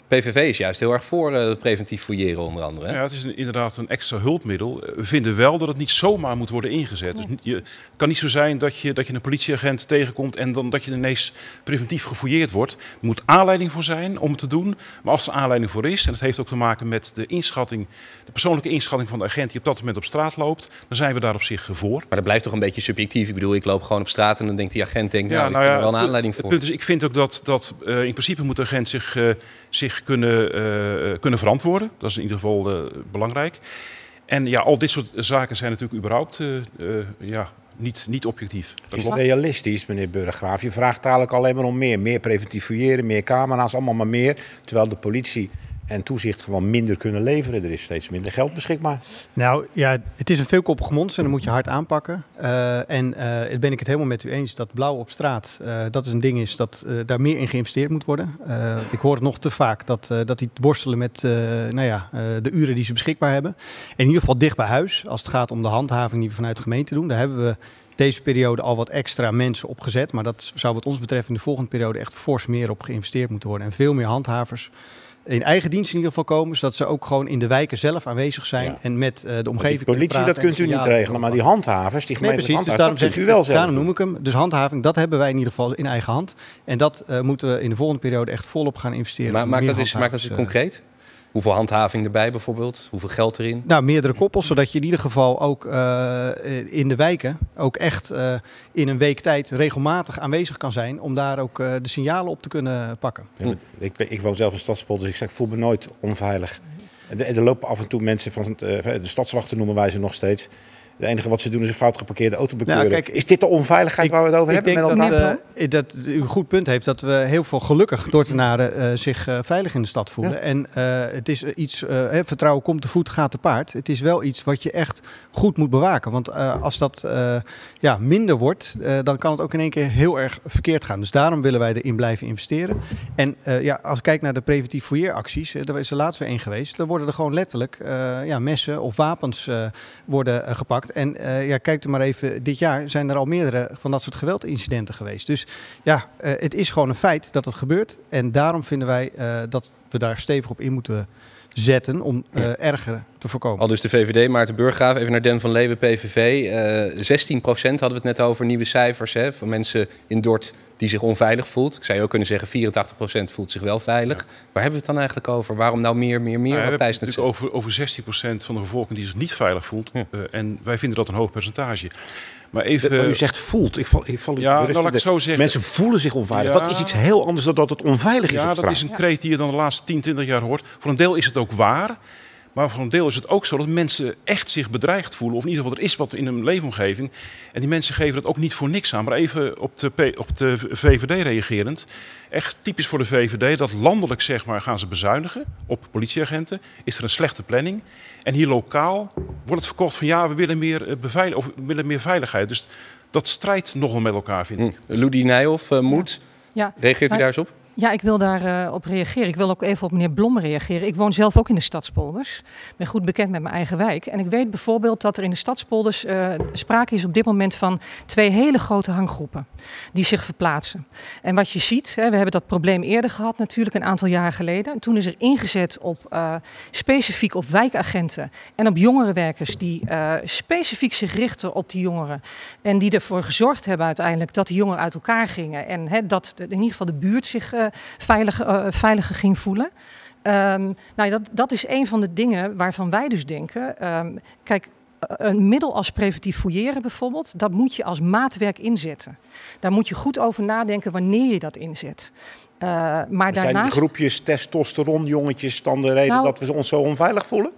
P V V is juist heel erg voor uh, preventief fouilleren onder andere. Hè? Ja, het is een, inderdaad een extra hulpmiddel. We vinden wel dat het niet zomaar moet worden ingezet. Dus niet, je, het kan niet zo zijn dat je, dat je een politieagent tegenkomt en dan dat je ineens preventief gefouilleerd wordt. Er moet aanleiding voor zijn om het te doen. Maar als er aanleiding voor is, en dat heeft ook te maken met de inschatting, de persoonlijke inschatting van de agent die op dat moment op straat loopt, dan zijn we daar op zich voor. Maar dat blijft toch een beetje subjectief. Ik bedoel, ik loop gewoon op straat en dan denkt die agent, denk, nou, ja, ik nou heb ja, er wel een het, aanleiding voor. Het punt is, ik vind ook dat, dat uh, in principe moet de agent zich, uh, zich kunnen, uh, kunnen verantwoorden. Dat is in ieder geval uh, belangrijk. En ja, al dit soort zaken zijn natuurlijk überhaupt uh, uh, ja, niet, niet objectief. Dat is realistisch, meneer Burggraaf. Je vraagt eigenlijk alleen maar om meer. Meer preventief fouilleren, meer camera's, allemaal maar meer. Terwijl de politie en toezicht gewoon minder kunnen leveren. Er is steeds minder geld beschikbaar. Nou ja, het is een veelkoppige monster en dan moet je hard aanpakken. Uh, en uh, ben ik het helemaal met u eens dat blauw op straat, uh, dat is een ding is dat uh, daar meer in geïnvesteerd moet worden. Uh, ik hoor het nog te vaak dat, uh, dat die worstelen met uh, nou ja, uh, de uren die ze beschikbaar hebben. En in ieder geval dicht bij huis, als het gaat om de handhaving die we vanuit de gemeente doen. Daar hebben we deze periode al wat extra mensen op gezet. Maar dat zou wat ons betreft in de volgende periode echt fors meer op geïnvesteerd moeten worden. En veel meer handhavers in eigen dienst in ieder geval komen, zodat ze ook gewoon in de wijken zelf aanwezig zijn ja. en met uh, de omgeving. Die politie, dat kunt u niet regelen, maar die handhavers, die gemeentelijke nee, precies, handhavers, dus daarom, zeg u wel zelf daarom doen. noem ik hem. Dus handhaving, dat hebben wij in ieder geval in eigen hand. En dat uh, moeten we in de volgende periode echt volop gaan investeren. Maar maak dat eens maak dat eens concreet. Hoeveel handhaving erbij bijvoorbeeld? Hoeveel geld erin? Nou, meerdere koppels, zodat je in ieder geval ook uh, in de wijken ook echt uh, in een week tijd regelmatig aanwezig kan zijn om daar ook uh, de signalen op te kunnen pakken. Ja, ik, ik woon zelf in Stadspol, dus ik, zeg, ik voel me nooit onveilig. Er, er lopen af en toe mensen van het, uh, de stadswachten noemen wij ze nog steeds. Het enige wat ze doen is een fout geparkeerde auto bekeuren. Nou, kijk, is dit de onveiligheid ik, waar we het over ik hebben? Ik met denk dat, uh, dat u een goed punt heeft dat we heel veel gelukkig Dordtenaren uh, zich uh, veilig in de stad voelen. Ja. En uh, het is iets, uh, vertrouwen komt te voet, gaat te paard. Het is wel iets wat je echt goed moet bewaken. Want uh, als dat uh, ja, minder wordt, uh, dan kan het ook in één keer heel erg verkeerd gaan. Dus daarom willen wij erin blijven investeren. En uh, ja, als ik kijk naar de preventief fouilleeracties, uh, daar is er laatst weer één geweest. Dan worden er gewoon letterlijk uh, ja, messen of wapens uh, worden uh, gepakt. En uh, ja, kijk er maar even, dit jaar zijn er al meerdere van dat soort geweldincidenten geweest. Dus ja, uh, het is gewoon een feit dat het gebeurt. En daarom vinden wij uh, dat we daar stevig op in moeten zetten om uh, ja. erger te voorkomen. Al dus de V V D, Maarten Burggraaf, even naar Den van Leeuwen, P V V. Uh, zestien procent hadden we het net over, nieuwe cijfers, hè, van mensen in Dort die zich onveilig voelt. Ik zou je ook kunnen zeggen, vierentachtig procent voelt zich wel veilig. Ja. Waar hebben we het dan eigenlijk over? Waarom nou meer, meer, meer? Nou, ja, we hebben het natuurlijk over, over zestien procent van de bevolking die zich niet veilig voelt. Ja. Uh, en wij vinden dat een hoog percentage. Maar even, maar u zegt voelt. Ik val, ik val ja, nou, laat ik het zo zeggen. Mensen voelen zich onveilig. Ja, dat is iets heel anders dan dat het onveilig is ja, op straat. Dat is een kreet die je dan de laatste tien, twintig jaar hoort. Voor een deel is het ook waar. Maar voor een deel is het ook zo dat mensen echt zich bedreigd voelen. Of in ieder geval er is wat in hun leefomgeving. En die mensen geven het ook niet voor niks aan. Maar even op de, P, op de V V D reagerend. Echt typisch voor de V V D dat landelijk zeg maar, gaan ze bezuinigen op politieagenten. Is er een slechte planning. En hier lokaal wordt het verkocht van ja, we willen meer, beveilig, of we willen meer veiligheid. Dus dat strijdt nogal met elkaar, vind ik. Hm. Loedie Nijhoff, uh, Moed. Ja. Reageert u maar daar eens op? Ja, ik wil daar uh, op reageren. Ik wil ook even op meneer Blom reageren. Ik woon zelf ook in de Stadspolders. Ik ben goed bekend met mijn eigen wijk. En ik weet bijvoorbeeld dat er in de Stadspolders uh, sprake is op dit moment van twee hele grote hanggroepen die zich verplaatsen. En wat je ziet, hè, we hebben dat probleem eerder gehad natuurlijk een aantal jaar geleden. En toen is er ingezet op uh, specifiek op wijkagenten en op jongerenwerkers die uh, specifiek zich richten op die jongeren. En die ervoor gezorgd hebben uiteindelijk dat die jongeren uit elkaar gingen. En hè, dat in ieder geval de buurt zich uh, Veilig, uh, veiliger ging voelen. Um, nou, dat, dat is een van de dingen waarvan wij dus denken. Um, kijk, een middel als preventief fouilleren bijvoorbeeld, dat moet je als maatwerk inzetten. Daar moet je goed over nadenken wanneer je dat inzet. Uh, maar zijn daarnaast... die groepjes testosteron jongetjes dan de reden nou, dat we ons zo onveilig voelen?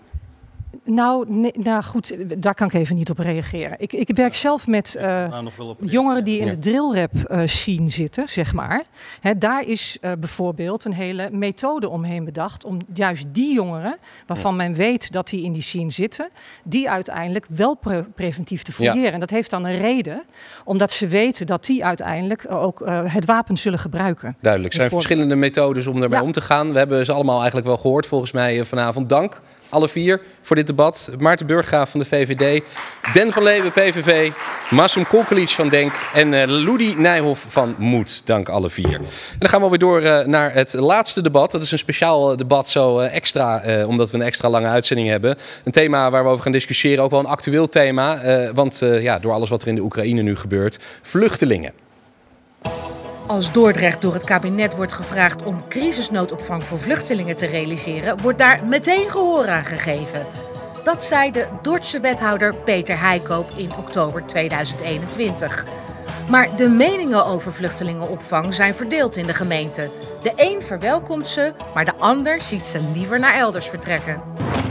Nou, nee, nou goed, daar kan ik even niet op reageren. Ik, ik werk zelf met uh, jongeren die in de drillrap uh, scene zitten, zeg maar. He, daar is uh, bijvoorbeeld een hele methode omheen bedacht om juist die jongeren, waarvan men weet dat die in die scene zitten, die uiteindelijk wel pre preventief te fouilleren. Ja. En dat heeft dan een reden, omdat ze weten dat die uiteindelijk ook uh, het wapen zullen gebruiken. Duidelijk, er zijn verschillende methodes om daarmee ja. om te gaan. We hebben ze allemaal eigenlijk wel gehoord volgens mij vanavond. Dank alle vier, voor dit debat. Maarten Burggraaf van de V V D, Den van Leeuwen, P V V, Masum Kolkelic van Denk en uh, Ludi Nijhoff van Moed. Dank alle vier. En dan gaan we alweer door uh, naar het laatste debat. Dat is een speciaal debat zo uh, extra, uh, omdat we een extra lange uitzending hebben. Een thema waar we over gaan discussiëren, ook wel een actueel thema. Uh, want uh, ja, door alles wat er in de Oekraïne nu gebeurt, vluchtelingen. Als Dordrecht door het kabinet wordt gevraagd om crisisnoodopvang voor vluchtelingen te realiseren, wordt daar meteen gehoor aan gegeven. Dat zei de Dordtse wethouder Peter Heikoop in oktober tweeduizend eenentwintig. Maar de meningen over vluchtelingenopvang zijn verdeeld in de gemeente. De een verwelkomt ze, maar de ander ziet ze liever naar elders vertrekken.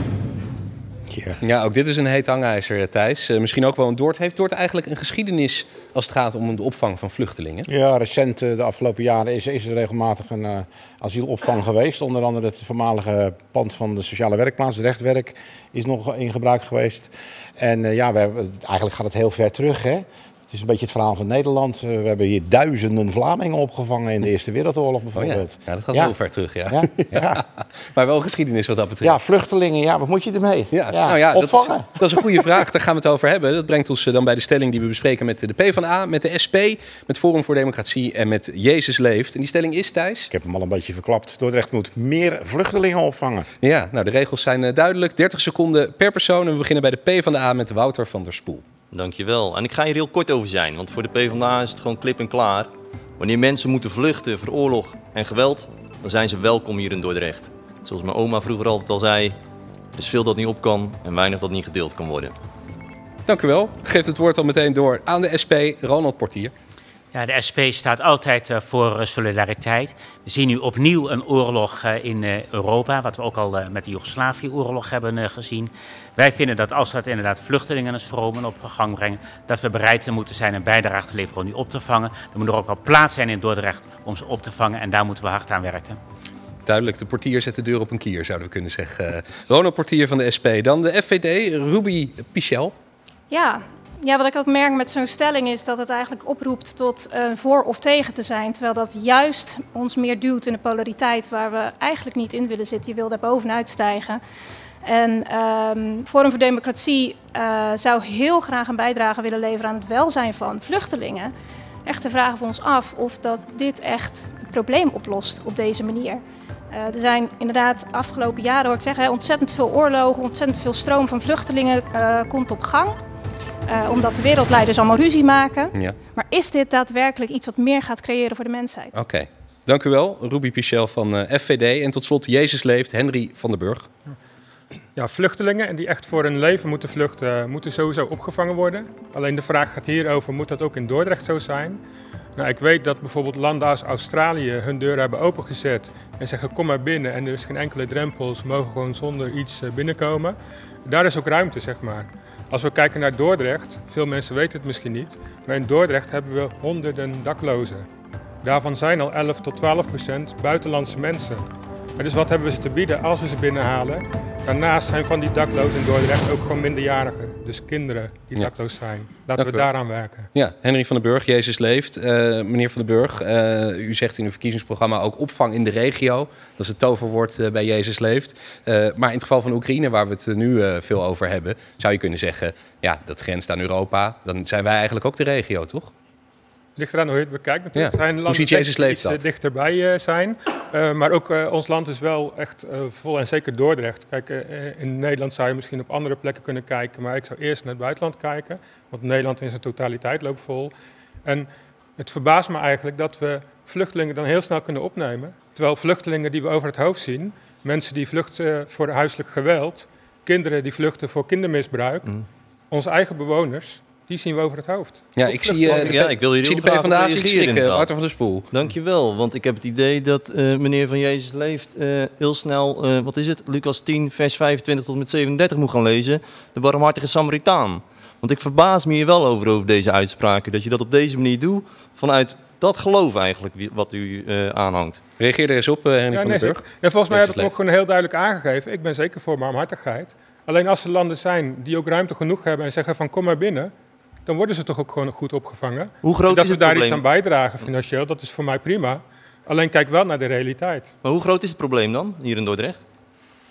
Ja. ja, ook dit is een heet hangijzer, Thijs. Uh, misschien ook wel een Dordrecht. Heeft Dordrecht eigenlijk een geschiedenis als het gaat om de opvang van vluchtelingen? Ja, recent uh, de afgelopen jaren is, is er regelmatig een uh, asielopvang geweest. Onder andere het voormalige pand van de sociale werkplaats, Rechtwerk, is nog in gebruik geweest. En uh, ja, we hebben, eigenlijk gaat het heel ver terug, hè. Het is een beetje het verhaal van Nederland. We hebben hier duizenden Vlamingen opgevangen in de Eerste Wereldoorlog bijvoorbeeld. Oh ja. ja, dat gaat ja. heel ver terug, ja. Ja? Ja. Maar wel geschiedenis wat dat betreft. Ja, vluchtelingen, ja, wat moet je ermee? Ja, ja. Nou ja, opvangen. Dat is, dat is een goede vraag, daar gaan we het over hebben. Dat brengt ons dan bij de stelling die we bespreken met de PvdA, met de S P, met Forum voor Democratie en met Jezus Leeft. En die stelling is, Thijs? Ik heb hem al een beetje verklapt. Dordrecht moet meer vluchtelingen opvangen. Ja, nou de regels zijn duidelijk. dertig seconden per persoon en we beginnen bij de PvdA met Wouter van der Spoel. Dankjewel. En ik ga hier heel kort over zijn, want voor de PvdA is het gewoon klip en klaar. Wanneer mensen moeten vluchten voor oorlog en geweld, dan zijn ze welkom hier in Dordrecht. Zoals mijn oma vroeger altijd al zei, er is veel dat niet op kan en weinig dat niet gedeeld kan worden. Dank u wel. Ik geef het woord al meteen door aan de S P, Ronald Portier. Ja, de S P staat altijd uh, voor uh, solidariteit. We zien nu opnieuw een oorlog uh, in uh, Europa, wat we ook al uh, met de Joegoslavië-oorlog hebben uh, gezien. Wij vinden dat als dat inderdaad vluchtelingen en stromen op gang brengen, dat we bereid moeten zijn een bijdrage te leveren om die op te vangen. Er moet er ook wel plaats zijn in Dordrecht om ze op te vangen en daar moeten we hard aan werken. Duidelijk, de portier zet de deur op een kier, zouden we kunnen zeggen. Uh, Ronald Portier van de S P. Dan de F V D, Ruby Pichel. Ja. Ja, wat ik ook merk met zo'n stelling is dat het eigenlijk oproept tot uh, voor of tegen te zijn. Terwijl dat juist ons meer duwt in de polariteit waar we eigenlijk niet in willen zitten. Je wil daar bovenuit stijgen. En um, Forum voor Democratie uh, zou heel graag een bijdrage willen leveren aan het welzijn van vluchtelingen. Echter vragen we ons af of dat dit echt het probleem oplost op deze manier. Uh, er zijn inderdaad afgelopen jaren, hoor ik zeggen, ontzettend veel oorlogen, ontzettend veel stroom van vluchtelingen uh, komt op gang. Uh, omdat de wereldleiders allemaal ruzie maken. Ja. Maar is dit daadwerkelijk iets wat meer gaat creëren voor de mensheid? Oké, okay. Dank u wel, Ruby Pichel van uh, F V D. En tot slot, Jezus Leeft, Henry van den Burg. Ja, vluchtelingen en die echt voor hun leven moeten vluchten, moeten sowieso opgevangen worden. Alleen de vraag gaat hier over, moet dat ook in Dordrecht zo zijn? Nou, ik weet dat bijvoorbeeld landen als Australië hun deuren hebben opengezet en zeggen kom maar binnen en er is geen enkele drempel, ze mogen gewoon zonder iets binnenkomen. Daar is ook ruimte, zeg maar. Als we kijken naar Dordrecht, veel mensen weten het misschien niet, maar in Dordrecht hebben we honderden daklozen. Daarvan zijn al elf tot twaalf procent buitenlandse mensen. En dus wat hebben we ze te bieden als we ze binnenhalen? Daarnaast zijn van die daklozen in Dordrecht ook gewoon minderjarigen, dus kinderen die ja. dakloos zijn. Laten Dank we daaraan werken. Ja, Henry van den Burg, Jezus Leeft. Uh, meneer van den Burg, uh, u zegt in uw verkiezingsprogramma ook opvang in de regio. Dat is het toverwoord uh, bij Jezus Leeft. Uh, maar in het geval van Oekraïne, waar we het nu uh, veel over hebben, zou je kunnen zeggen, ja, dat grenst aan Europa. Dan zijn wij eigenlijk ook de regio, toch? Ligt eraan hoe je het bekijkt natuurlijk. Ja. Zijn landen hoe ziet Jezus Leeft die iets uh, dichterbij uh, zijn. Uh, maar ook uh, ons land is wel echt uh, vol en zeker Dordrecht. Kijk, uh, in Nederland zou je misschien op andere plekken kunnen kijken. Maar ik zou eerst naar het buitenland kijken. Want Nederland in zijn totaliteit loopt vol. En het verbaast me eigenlijk dat we vluchtelingen dan heel snel kunnen opnemen. Terwijl vluchtelingen die we over het hoofd zien, mensen die vluchten voor huiselijk geweld, kinderen die vluchten voor kindermisbruik, mm. onze eigen bewoners, die zien we over het hoofd. Ja, ik zie, uh, ja, ik wil hier heel graag reageren. Wouter van der Spoel. Dankjewel, want ik heb het idee dat uh, meneer Van Jezus Leeft uh, heel snel, uh, wat is het, Lucas tien, vers vijfentwintig tot en met zevenendertig moet gaan lezen. De barmhartige Samaritaan. Want ik verbaas me hier wel over, over deze uitspraken, dat je dat op deze manier doet, vanuit dat geloof eigenlijk, wat u uh, aanhangt. Reageer er eens op, uh, Henry ja, van nee, den Burg. Ja, volgens mij heb ik het ook gewoon heel duidelijk aangegeven. Ik ben zeker voor barmhartigheid. Alleen als er landen zijn die ook ruimte genoeg hebben en zeggen van kom maar binnen, dan worden ze toch ook gewoon goed opgevangen. Hoe groot dat is het we daar probleem? iets aan bijdragen financieel, dat is voor mij prima. Alleen kijk wel naar de realiteit. Maar hoe groot is het probleem dan, hier in Dordrecht?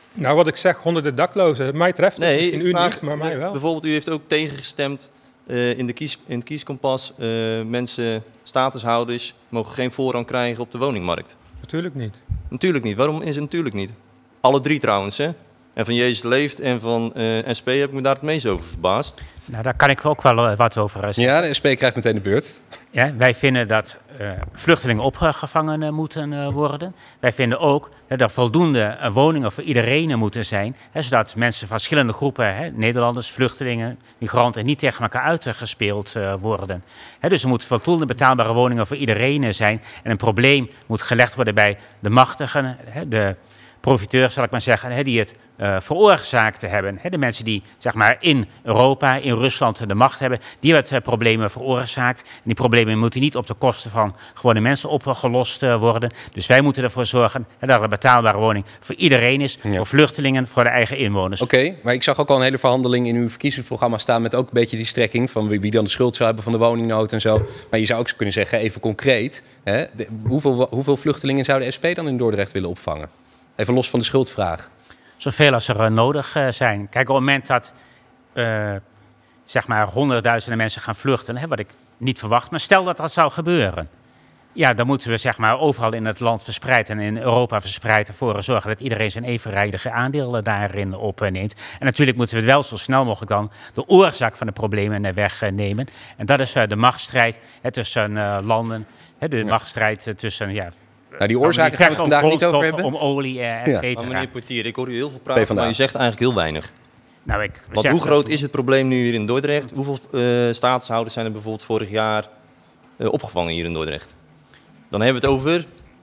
Nou, wat ik zeg, honderden daklozen. Mij treft het Nee, in u maar, niet, maar mij wel. Bijvoorbeeld, u heeft ook tegengestemd uh, in, de kies, in het kieskompas. Uh, mensen, statushouders, mogen geen voorrang krijgen op de woningmarkt. Natuurlijk niet. Natuurlijk niet. Waarom is het natuurlijk niet? Alle drie trouwens, hè? En van Jezus Leeft en van uh, S P heb ik me daar het meest over verbaasd. Nou, daar kan ik ook wel uh, wat over zeggen. Ja, de S P krijgt meteen de beurt. Ja, wij vinden dat uh, vluchtelingen opgevangen uh, moeten uh, worden. Wij vinden ook dat er voldoende uh, woningen voor iedereen uh, moeten zijn. Hè, zodat mensen van verschillende groepen, hè, Nederlanders, vluchtelingen, migranten, niet tegen elkaar uitgespeeld uh, worden. Hè, dus er moeten voldoende betaalbare woningen voor iedereen uh, zijn. En een probleem moet gelegd worden bij de machtigen, hè, de profiteurs, zal ik maar zeggen, hè, die het uh, veroorzaakt hebben. Hè, de mensen die zeg maar, in Europa, in Rusland de macht hebben, die hebben het uh, problemen veroorzaakt. En die problemen moeten niet op de kosten van gewone mensen opgelost uh, worden. Dus wij moeten ervoor zorgen hè, dat er een betaalbare woning voor iedereen is. Ja. Voor vluchtelingen, voor de eigen inwoners. Oké, okay, maar ik zag ook al een hele verhandeling in uw verkiezingsprogramma staan met ook een beetje die strekking van wie, wie dan de schuld zou hebben van de woningnood en zo. Maar je zou ook kunnen zeggen, even concreet, hè, de, hoeveel, hoeveel vluchtelingen zou de S P dan in Dordrecht willen opvangen? Even los van de schuldvraag. Zoveel als er uh, nodig uh, zijn. Kijk, op het moment dat uh, zeg maar honderdduizenden mensen gaan vluchten, hè, wat ik niet verwacht, maar stel dat dat zou gebeuren. Ja, dan moeten we zeg maar overal in het land verspreid en in Europa verspreid ervoor zorgen dat iedereen zijn evenredige aandeel daarin opneemt. En natuurlijk moeten we het wel zo snel mogelijk dan de oorzaak van de problemen wegnemen. En dat is uh, de machtsstrijd hè, tussen uh, landen, hè, de ja. machtsstrijd uh, tussen... Ja, Nou, die oorzaken gaan we het vandaag niet over hebben. Om olie, uh, et cetera. Ja. Maar meneer Portier, ik hoor u heel veel praten, maar u zegt eigenlijk heel weinig. Nou, ik Want hoe groot is het probleem nu hier in Dordrecht? Hoeveel uh, statushouders zijn er bijvoorbeeld vorig jaar uh, opgevangen hier in Dordrecht? Dan hebben we het over...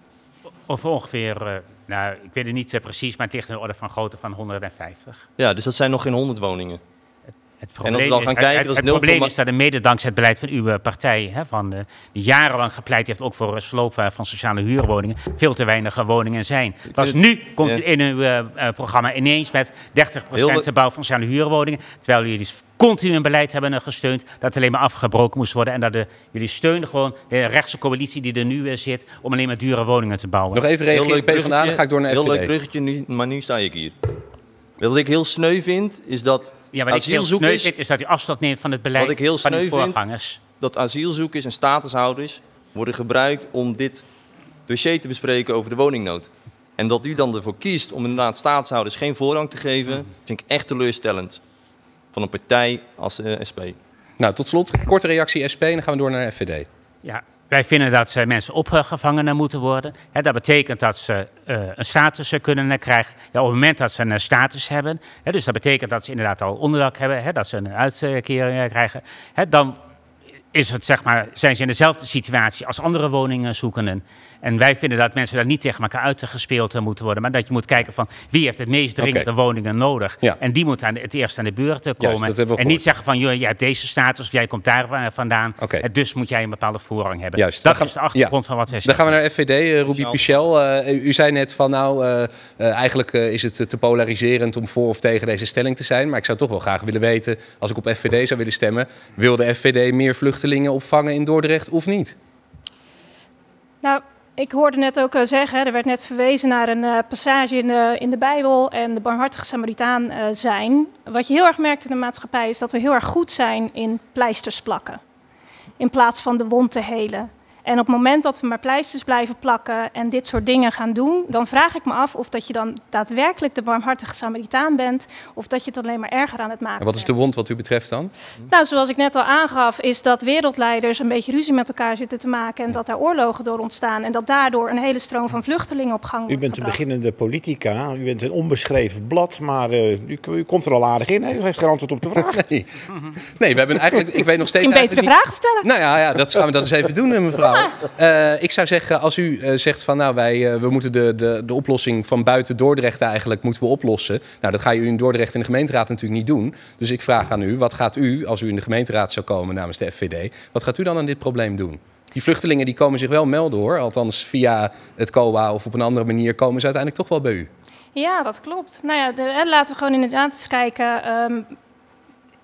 Over ongeveer, uh, nou, ik weet het niet uh, precies, maar het ligt in de orde van grootte van honderdvijftig. Ja, dus dat zijn nog geen honderd woningen. Het probleem, en als we dan gaan kijken, het, het, het probleem is dat er mede dankzij het beleid van uw partij, hè, van de, die jarenlang gepleit heeft ook voor sloop van sociale huurwoningen, veel te weinig woningen zijn. Pas nu komt ja. u in uw uh, programma ineens met dertig procent de bouw van sociale huurwoningen, terwijl jullie continu een beleid hebben gesteund dat alleen maar afgebroken moest worden en dat de, jullie steunen gewoon de rechtse coalitie die er nu uh, zit om alleen maar dure woningen te bouwen. Nog even reageren op PvdA, dan ga ik door naar F V D. Heel leuk bruggetje, nu, maar nu sta ik hier. Wat ik heel sneu vind, is dat ja, wat asielzoekers... ik heel sneu vind, is dat u afstand neemt van het beleid wat ik heel van uw voorgangers. Vind, dat asielzoekers en statushouders worden gebruikt om dit dossier te bespreken over de woningnood. En dat u dan ervoor kiest om inderdaad statushouders geen voorrang te geven, vind ik echt teleurstellend. Van een partij als uh, S P. Nou, tot slot, korte reactie S P en dan gaan we door naar F V D. Ja. Wij vinden dat ze mensen opgevangen moeten worden. He, dat betekent dat ze uh, een status kunnen krijgen ja, op het moment dat ze een status hebben. He, dus dat betekent dat ze inderdaad al onderdak hebben, he, dat ze een uitkering krijgen. He, dan is het, zeg maar, zijn ze in dezelfde situatie als andere woningzoekenden. En wij vinden dat mensen daar niet tegen elkaar uitgespeeld moeten worden. Maar dat je moet kijken van wie heeft het meest dringende okay. woningen nodig. Ja. En die moet aan de, het eerst aan de beurt komen. Juist, en niet zeggen van jij hebt deze status of jij komt daar vandaan. Okay. En dus moet jij een bepaalde voorrang hebben. Juist, dat is de achtergrond ja. van wat wij zeggen. Dan gaan we naar F V D. Uh, Ruby Pichel, uh, u zei net van nou uh, uh, eigenlijk uh, is het te polariserend om voor of tegen deze stelling te zijn. Maar ik zou toch wel graag willen weten, als ik op F V D zou willen stemmen, wil de F V D meer vluchtelingen opvangen in Dordrecht of niet? Nou, ik hoorde net ook uh, zeggen, er werd net verwezen naar een uh, passage in de, in de Bijbel en de barmhartige Samaritaan uh, zijn. Wat je heel erg merkt in de maatschappij is dat we heel erg goed zijn in pleisters plakken. In plaats van de wond te helen. En op het moment dat we maar pleisters blijven plakken en dit soort dingen gaan doen, dan vraag ik me af of dat je dan daadwerkelijk de barmhartige Samaritaan bent of dat je het alleen maar erger aan het maken bent. En wat is de wond wat u betreft dan? Nou, zoals ik net al aangaf, is dat wereldleiders een beetje ruzie met elkaar zitten te maken en dat daar oorlogen door ontstaan en dat daardoor een hele stroom van vluchtelingen op gang wordt U bent een gebracht. beginnende politica, u bent een onbeschreven blad, maar uh, u, u komt er al aardig in. Hè? U heeft geen antwoord op de vraag. Nee, nee we hebben eigenlijk, ik weet nog steeds... Een betere niet... vraag stellen. Nou ja, ja, dat gaan we dan eens even doen, mevrouw. Uh, ik zou zeggen, als u uh, zegt van nou, wij uh, we moeten de, de, de oplossing van buiten Dordrecht eigenlijk moeten we oplossen. Nou, dat ga je u in Dordrecht in de gemeenteraad natuurlijk niet doen. Dus ik vraag aan u, wat gaat u, als u in de gemeenteraad zou komen namens de F V D, wat gaat u dan aan dit probleem doen? Die vluchtelingen die komen zich wel melden hoor, althans via het C O A of op een andere manier komen ze uiteindelijk toch wel bij u. Ja, dat klopt. Nou ja, de, laten we gewoon inderdaad eens kijken. Um,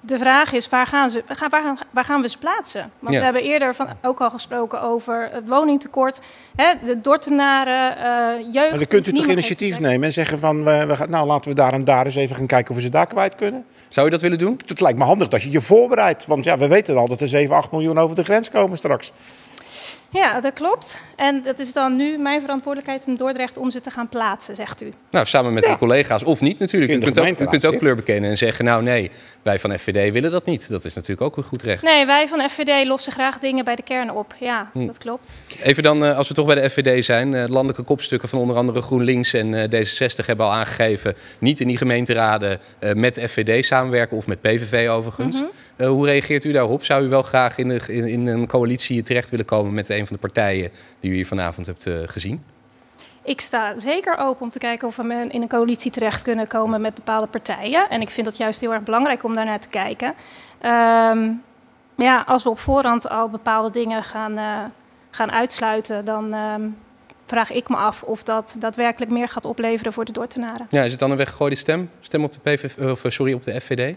De vraag is, waar gaan, ze, waar gaan, waar gaan we ze plaatsen? Want Ja. we hebben eerder van, ook al gesproken over het woningtekort. Hè, de Dordtenaren, uh, jeugd... Maar dan kunt u toch niemand initiatief heeft nemen en zeggen van, we, we gaan, nou laten we daar en daar eens even gaan kijken of we ze daar kwijt kunnen. Zou je dat willen doen? Het lijkt me handig dat je je voorbereidt, want ja, we weten al dat er zeven, acht miljoen over de grens komen straks. Ja, dat klopt. En dat is dan nu mijn verantwoordelijkheid in Dordrecht om ze te gaan plaatsen, zegt u. Nou, samen met uw collega's of niet natuurlijk. In U de kunt, ook, u gemeenteraad, kunt ook ja. kleur bekennen en zeggen, nou nee, wij van F V D willen dat niet. Dat is natuurlijk ook een goed recht. Nee, wij van F V D lossen graag dingen bij de kern op. Ja, Hm. dat klopt. Even dan, eh, als we toch bij de F V D zijn. eh, landelijke kopstukken van onder andere GroenLinks en eh, D zesenzestig hebben al aangegeven niet in die gemeenteraden eh, met F V D samenwerken of met P V V overigens. Mhm. Eh, hoe reageert u daarop? Zou u wel graag in, de, in, in een coalitie terecht willen komen met een van de partijen die u hier vanavond hebt uh, gezien? Ik sta zeker open om te kijken of we in een coalitie terecht kunnen komen met bepaalde partijen. En ik vind dat juist heel erg belangrijk om daarnaar te kijken. Um, ja, als we op voorhand al bepaalde dingen gaan, uh, gaan uitsluiten, dan um, vraag ik me af of dat daadwerkelijk meer gaat opleveren voor de Dordtenaren. Ja, is het dan een weggegooide stem? Stem op de, P V V, of, sorry, op de F V D?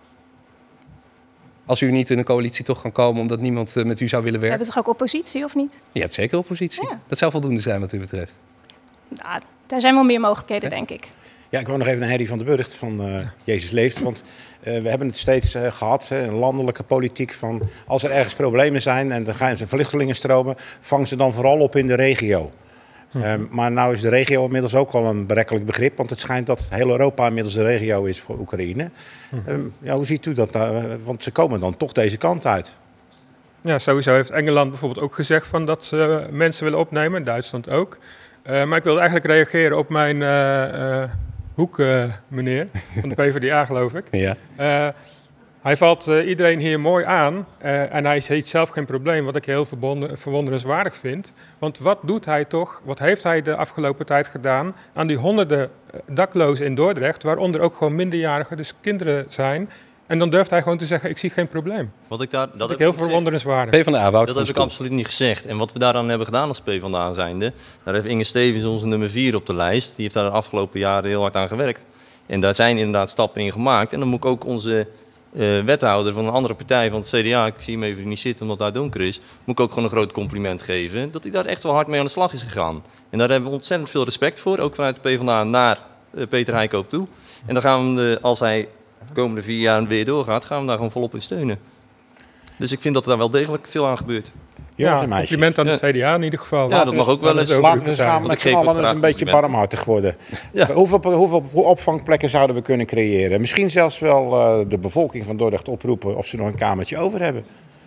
Als u niet in een coalitie toch kan komen omdat niemand uh, met u zou willen We werken? hebben toch ook oppositie, of niet? Je hebt zeker oppositie. Ja. Dat zou voldoende zijn wat u betreft. Nou, daar zijn wel meer mogelijkheden, denk ik. Ja, ik wou nog even naar Harry van der Burgt van uh, Jezus Leeft. Want uh, we hebben het steeds uh, gehad, hè, een landelijke politiek van als er ergens problemen zijn en dan gaan ze vluchtelingen stromen, vang ze dan vooral op in de regio. Um, maar nou is de regio inmiddels ook al een berekkelijk begrip, want het schijnt dat heel Europa inmiddels de regio is voor Oekraïne. Um, ja, hoe ziet u dat? Uh, want ze komen dan toch deze kant uit. Ja, sowieso heeft Engeland bijvoorbeeld ook gezegd van dat ze mensen willen opnemen, Duitsland ook. Uh, maar ik wilde eigenlijk reageren op mijn uh, uh, hoek, uh, meneer, van de P v d A geloof ik. Ja. Uh, hij valt uh, iedereen hier mooi aan uh, en hij ziet zelf geen probleem, wat ik heel verwonderenswaardig vind. Want wat doet hij toch, wat heeft hij de afgelopen tijd gedaan aan die honderden daklozen in Dordrecht, waaronder ook gewoon minderjarigen, dus kinderen zijn. En dan durft hij gewoon te zeggen, ik zie geen probleem. Wat ik daar, dat dat heb ik heel ik gezegd. verwonderenswaardig. P van de A, Wout Dat van heb ik Stoel. absoluut niet gezegd. En wat we daaraan hebben gedaan als P van de A zijnde, daar heeft Inge Stevens, onze nummer vier op de lijst, die heeft daar de afgelopen jaren heel hard aan gewerkt. En daar zijn inderdaad stappen in gemaakt. En dan moet ik ook onze uh, wethouder van een andere partij, van het C D A, ik zie hem even niet zitten omdat hij donker is, moet ik ook gewoon een groot compliment geven, dat hij daar echt wel hard mee aan de slag is gegaan. En daar hebben we ontzettend veel respect voor, ook vanuit de P van de A naar uh, Peter Heikoop toe. En dan gaan we, hem, uh, als hij de komende vier jaar weer doorgaat, gaan we hem daar gewoon volop in steunen. Dus ik vind dat er daar wel degelijk veel aan gebeurt. Ja, compliment aan de C D A in ieder geval. Ja, dat mag ook wel eens. Laten we eens gaan met z'n allen eens een beetje barmhartig worden. Ja. Hoeveel, hoeveel opvangplekken zouden we kunnen creëren? Misschien zelfs wel uh, de bevolking van Dordrecht oproepen of ze nog een kamertje over hebben.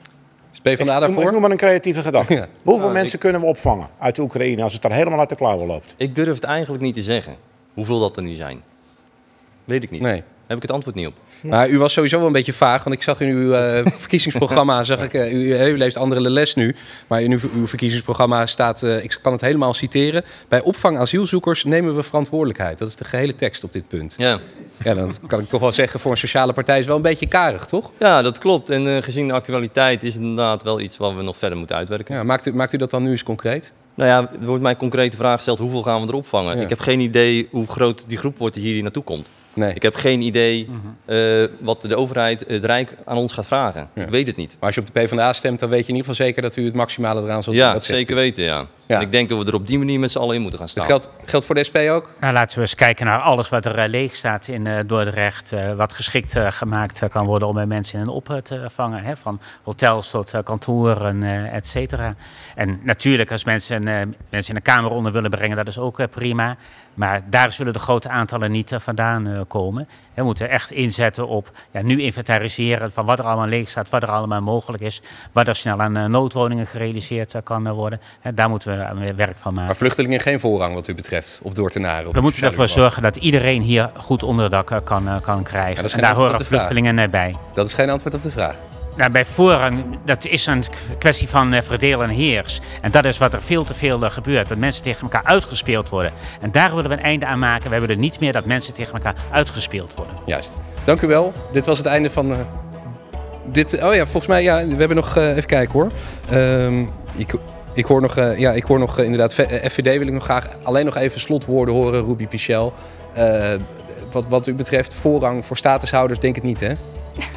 Is P van de A daarvoor? Ik noem maar een creatieve gedachte. Ja. Hoeveel Nou, mensen ik... kunnen we opvangen uit de Oekraïne als het daar helemaal uit de klauwen loopt? Ik durf het eigenlijk niet te zeggen. Hoeveel dat er nu zijn. Weet ik niet. Nee. Heb ik het antwoord niet op. Maar u was sowieso wel een beetje vaag, want ik zag in uw uh, verkiezingsprogramma, zag ik, uh, u, u leest andere les nu, maar in uw, uw verkiezingsprogramma staat, uh, ik kan het helemaal citeren, bij opvang asielzoekers nemen we verantwoordelijkheid. Dat is de gehele tekst op dit punt. Ja. Ja, dan kan ik toch wel zeggen, voor een sociale partij is het wel een beetje karig, toch? Ja, dat klopt. En uh, gezien de actualiteit is het inderdaad wel iets wat we nog verder moeten uitwerken. Ja, maakt, u, maakt u dat dan nu eens concreet? Nou ja, er wordt mij een concrete vraag gesteld, hoeveel gaan we erop vangen? Ja. Ik heb geen idee hoe groot die groep wordt die hier naartoe komt. Nee. Ik heb geen idee uh, wat de overheid, het Rijk, aan ons gaat vragen. Ja. Ik weet het niet. Maar als je op de P van de A stemt, dan weet je in ieder geval zeker dat u het maximale eraan zult doen. Ja, Dat zegt zeker u. weten, ja. Ja. En ik denk dat we er op die manier met z'n allen in moeten gaan staan. Dat geldt, geldt voor de S P ook? Nou, laten we eens kijken naar alles wat er uh, leeg staat in uh, Dordrecht. Uh, wat geschikt uh, gemaakt uh, kan worden om uh, mensen in en op uh, te vangen. Hè? Van hotels tot uh, kantoren, uh, et cetera. En natuurlijk, als mensen, uh, mensen in een kamer onder willen brengen, dat is ook uh, prima. Maar daar zullen de grote aantallen niet uh, vandaan uh, komen. We moeten echt inzetten op ja, nu inventariseren van wat er allemaal leeg staat, wat er allemaal mogelijk is. Wat er snel aan uh, noodwoningen gerealiseerd uh, kan uh, worden. He, daar moeten we uh, werk van maken. Maar vluchtelingen geen voorrang wat u betreft op Dordtenaren? We moeten ervoor zorgen dat iedereen hier goed onderdak uh, kan, uh, kan krijgen. Ja, dat is en geen daar horen antwoord op de vluchtelingen uh, bij. Dat is geen antwoord op de vraag. Nou, bij voorrang, dat is een kwestie van uh, verdeel en heers. En dat is wat er veel te veel uh, gebeurt. Dat mensen tegen elkaar uitgespeeld worden. En daar willen we een einde aan maken. Wij willen niet meer dat mensen tegen elkaar uitgespeeld worden. Juist. Dank u wel. Dit was het einde van... Uh, dit, oh ja, volgens mij, ja, we hebben nog... Uh, even kijken hoor. Um, ik, ik hoor nog, uh, ja, ik hoor nog uh, inderdaad... F V D wil ik nog graag alleen nog even slotwoorden horen, Ruby Pichel. Uh, wat, wat u betreft voorrang voor statushouders, denk ik niet, hè?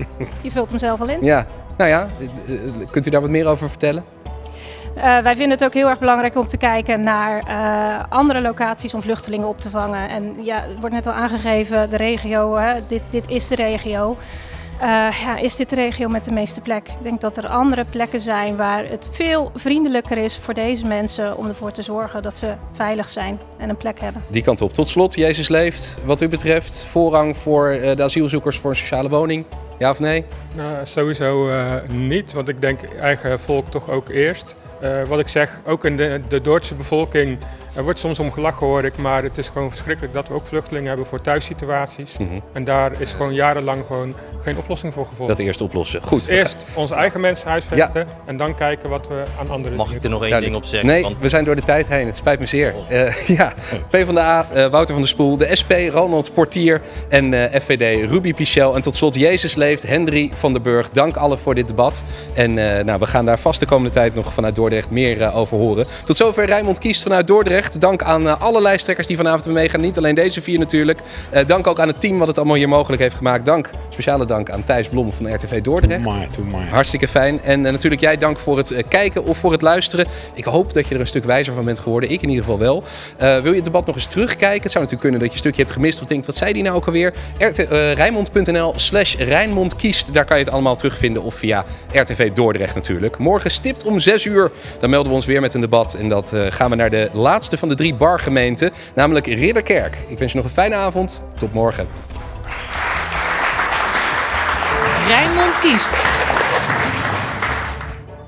Je vult hem zelf al in. Ja, nou ja, kunt u daar wat meer over vertellen? Uh, wij vinden het ook heel erg belangrijk om te kijken naar uh, andere locaties om vluchtelingen op te vangen. En ja, het wordt net al aangegeven, de regio, hè, dit, dit is de regio. Uh, ja, is dit de regio met de meeste plek? Ik denk dat er andere plekken zijn waar het veel vriendelijker is voor deze mensen om ervoor te zorgen dat ze veilig zijn en een plek hebben. Die kant op. Tot slot, Jezus leeft. Wat u betreft, voorrang voor uh, de asielzoekers voor een sociale woning? Ja of nee? Nou, sowieso uh, niet, want ik denk eigen volk toch ook eerst. Uh, wat ik zeg, ook in de, de Duitse bevolking, er wordt soms om gelachen hoor ik, maar het is gewoon verschrikkelijk dat we ook vluchtelingen hebben voor thuissituaties. Mm-hmm. En daar is gewoon jarenlang gewoon geen oplossing voor gevonden. Dat eerst oplossen. Goed. Dus eerst onze eigen mensen huisvesten ja. en dan kijken wat we aan anderen Mag ik er nog één ja, ding op zeggen? Nee, want... we zijn door de tijd heen. Het spijt me zeer. Oh. Uh, ja, PvdA, uh, Wouter van der Spoel, de S P, Ronald Portier en uh, F V D, Ruby Pichel. En tot slot, Jezus leeft, Henry van der Burg. Dank allen voor dit debat. En uh, nou, we gaan daar vast de komende tijd nog vanuit Dordrecht meer uh, over horen. Tot zover Rijnmond Kiest vanuit Dordrecht. Dank aan uh, alle lijsttrekkers die vanavond meegaan. Niet alleen deze vier natuurlijk. Uh, dank ook aan het team wat het allemaal hier mogelijk heeft gemaakt. Dank, speciale dank aan Thijs Blom van R T V Dordrecht. Too my, too my. Hartstikke fijn. En uh, natuurlijk jij dank voor het uh, kijken of voor het luisteren. Ik hoop dat je er een stuk wijzer van bent geworden. Ik in ieder geval wel. Uh, wil je het debat nog eens terugkijken? Het zou natuurlijk kunnen dat je een stukje hebt gemist of denkt, wat zei die nou ook alweer? R T, uh, Rijnmond.nl slash Rijnmond kiest. Daar kan je het allemaal terugvinden. Of via R T V Dordrecht natuurlijk. Morgen stipt om zes uur. Dan melden we ons weer met een debat. En dat uh, gaan we naar de laatste van de drie bargemeenten. Namelijk Ridderkerk. Ik wens je nog een fijne avond. Tot morgen. Rijnmond kiest.